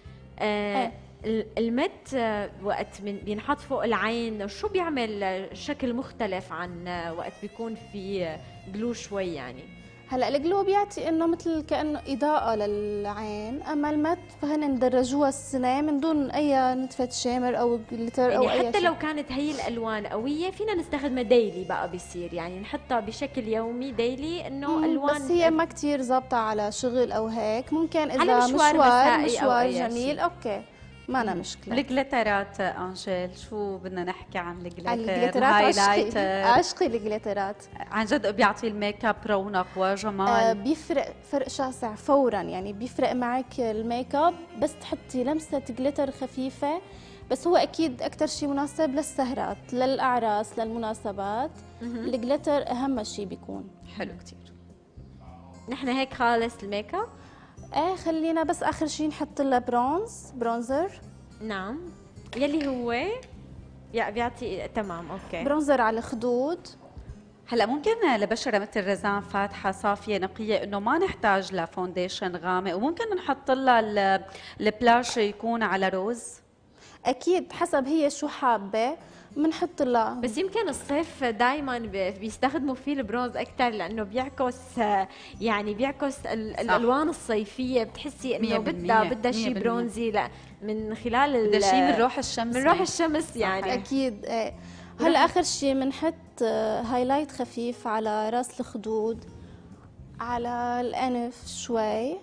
آه ايه. المت وقت من بينحط فوق العين شو بيعمل شكل مختلف عن وقت بيكون في جلو شوي يعني؟ هلا الجلو بيعطي انه مثل كانه اضاءه للعين، اما المت فهن درجوها السنه من دون اي نتفه شامر او جليتر او يعني اي حتى شيء. لو كانت هي الالوان قويه فينا نستخدمها ديلي بقى بيصير يعني نحطها بشكل يومي ديلي انه الوان. بس هي ما كثير ظابطه على شغل او هيك، ممكن اذا على مشوار مشوار, مشوار جميل شيء. اوكي ما أنا مشكلة. الجليترات انجيل شو بدنا نحكي عن الجليتر؟ الجليترات عشقي عشقي الجليترات عن جد بيعطي الميك اب رونق وجمال. آه بيفرق فرق شاسع فورا، يعني بيفرق معك الميك اب بس تحطي لمسة جليتر خفيفة، بس هو اكيد اكثر شيء مناسب للسهرات للاعراس للمناسبات. الجليتر اهم شيء بيكون حلو كثير. نحن هيك خالص الميك اب. ايه خلينا بس اخر شيء نحط لها برونز برونزر. نعم يلي هو بيعطي تمام اوكي برونزر على الخدود. هلا ممكن لبشره مثل رزان فاتحه صافيه نقيه انه ما نحتاج لفونديشن غامق وممكن نحط لها البلاش يكون على روز؟ اكيد حسب هي شو حابه بنحط لها. بس يمكن الصيف دائما بيستخدموا فيه البرونز اكثر لانه بيعكس يعني بيعكس الالوان الصيفيه، بتحسي انه بدها بدها شيء برونزي لا من خلال بدها شيء من روح الشمس من روح الشمس يعني. اكيد ايه. هلا اخر شيء بنحط هايلايت خفيف على راس الخدود على الانف شوي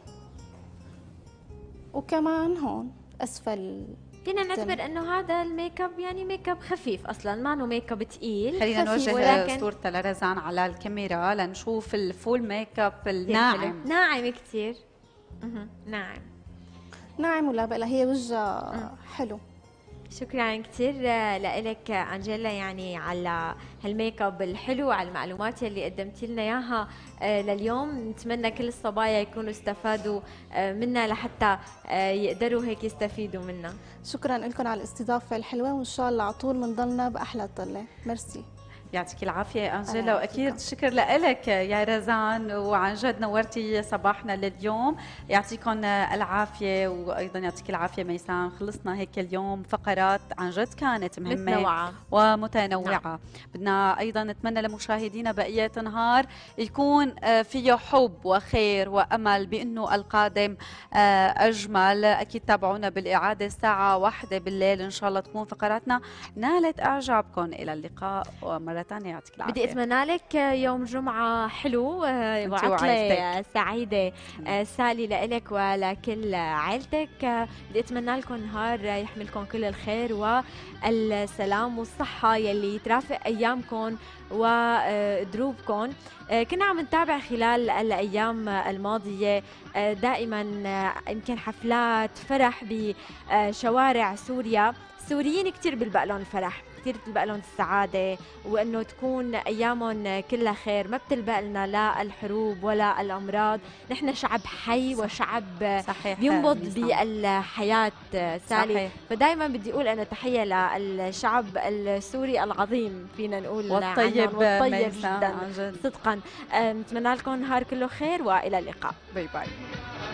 وكمان هون اسفل. فينا نعتبر انه هذا الميك اب يعني ميك اب خفيف اصلا ما انه ميك اب ثقيل. خلينا نوجه ولكن... صورتها لرزان على الكاميرا لنشوف الفول ميك اب الناعم. ناعم كثير. ناعم ناعم ولا بلا هي وجهها حلو. شكرا كثير لك أنجيلا يعني على هالميك اب الحلو وعلى المعلومات اللي قدمتي لنا اياها لليوم. نتمنى كل الصبايا يكونوا استفادوا منها لحتى يقدروا هيك يستفيدوا منها. شكرا لكم على الاستضافه الحلوه وان شاء الله على طول بنضلنا باحلى طله. ميرسي. يعطيك العافية أنجيلا وأكيد شكر لك يا رزان وعن جد نورتي صباحنا لليوم. يعطيكم العافية وأيضا يعطيك العافية ميسان. خلصنا هيك اليوم فقرات عن جد كانت مهمة متنوعة ومتنوعة. نعم. بدنا أيضا نتمنى لمشاهدينا بقية نهار يكون فيه حب وخير وأمل بأنه القادم أجمل. أكيد تابعونا بالإعادة الساعة واحدة بالليل إن شاء الله تكون فقراتنا نالت إعجابكم. إلى اللقاء ومرة تانيا يعطيك العافيه. بدي اتمنى لك يوم جمعه حلو آه، وعطله سعيده آه، سالي لإلك ولكل عائلتك. آه، بدي اتمنى لكم نهار يحملكم كل الخير والسلام والصحه يلي ترافق ايامكم ودروبكم. آه، كنا عم نتابع خلال الايام الماضيه آه، دائما آه، يمكن حفلات فرح بشوارع سوريا. السوريين كثير بيلبق لهم الفرح، كثير بتلبق لهم السعاده، وانه تكون ايامهم كلها خير، ما بتلبق لنا لا الحروب ولا الامراض. نحن شعب حي وشعب صحيح بينبض بالحياه سالي. صحيح. فدائما بدي اقول انا تحيه للشعب السوري العظيم فينا نقول والطيب والطيب جدا صدقا. نتمنى لكم نهار كله خير والى اللقاء. باي باي.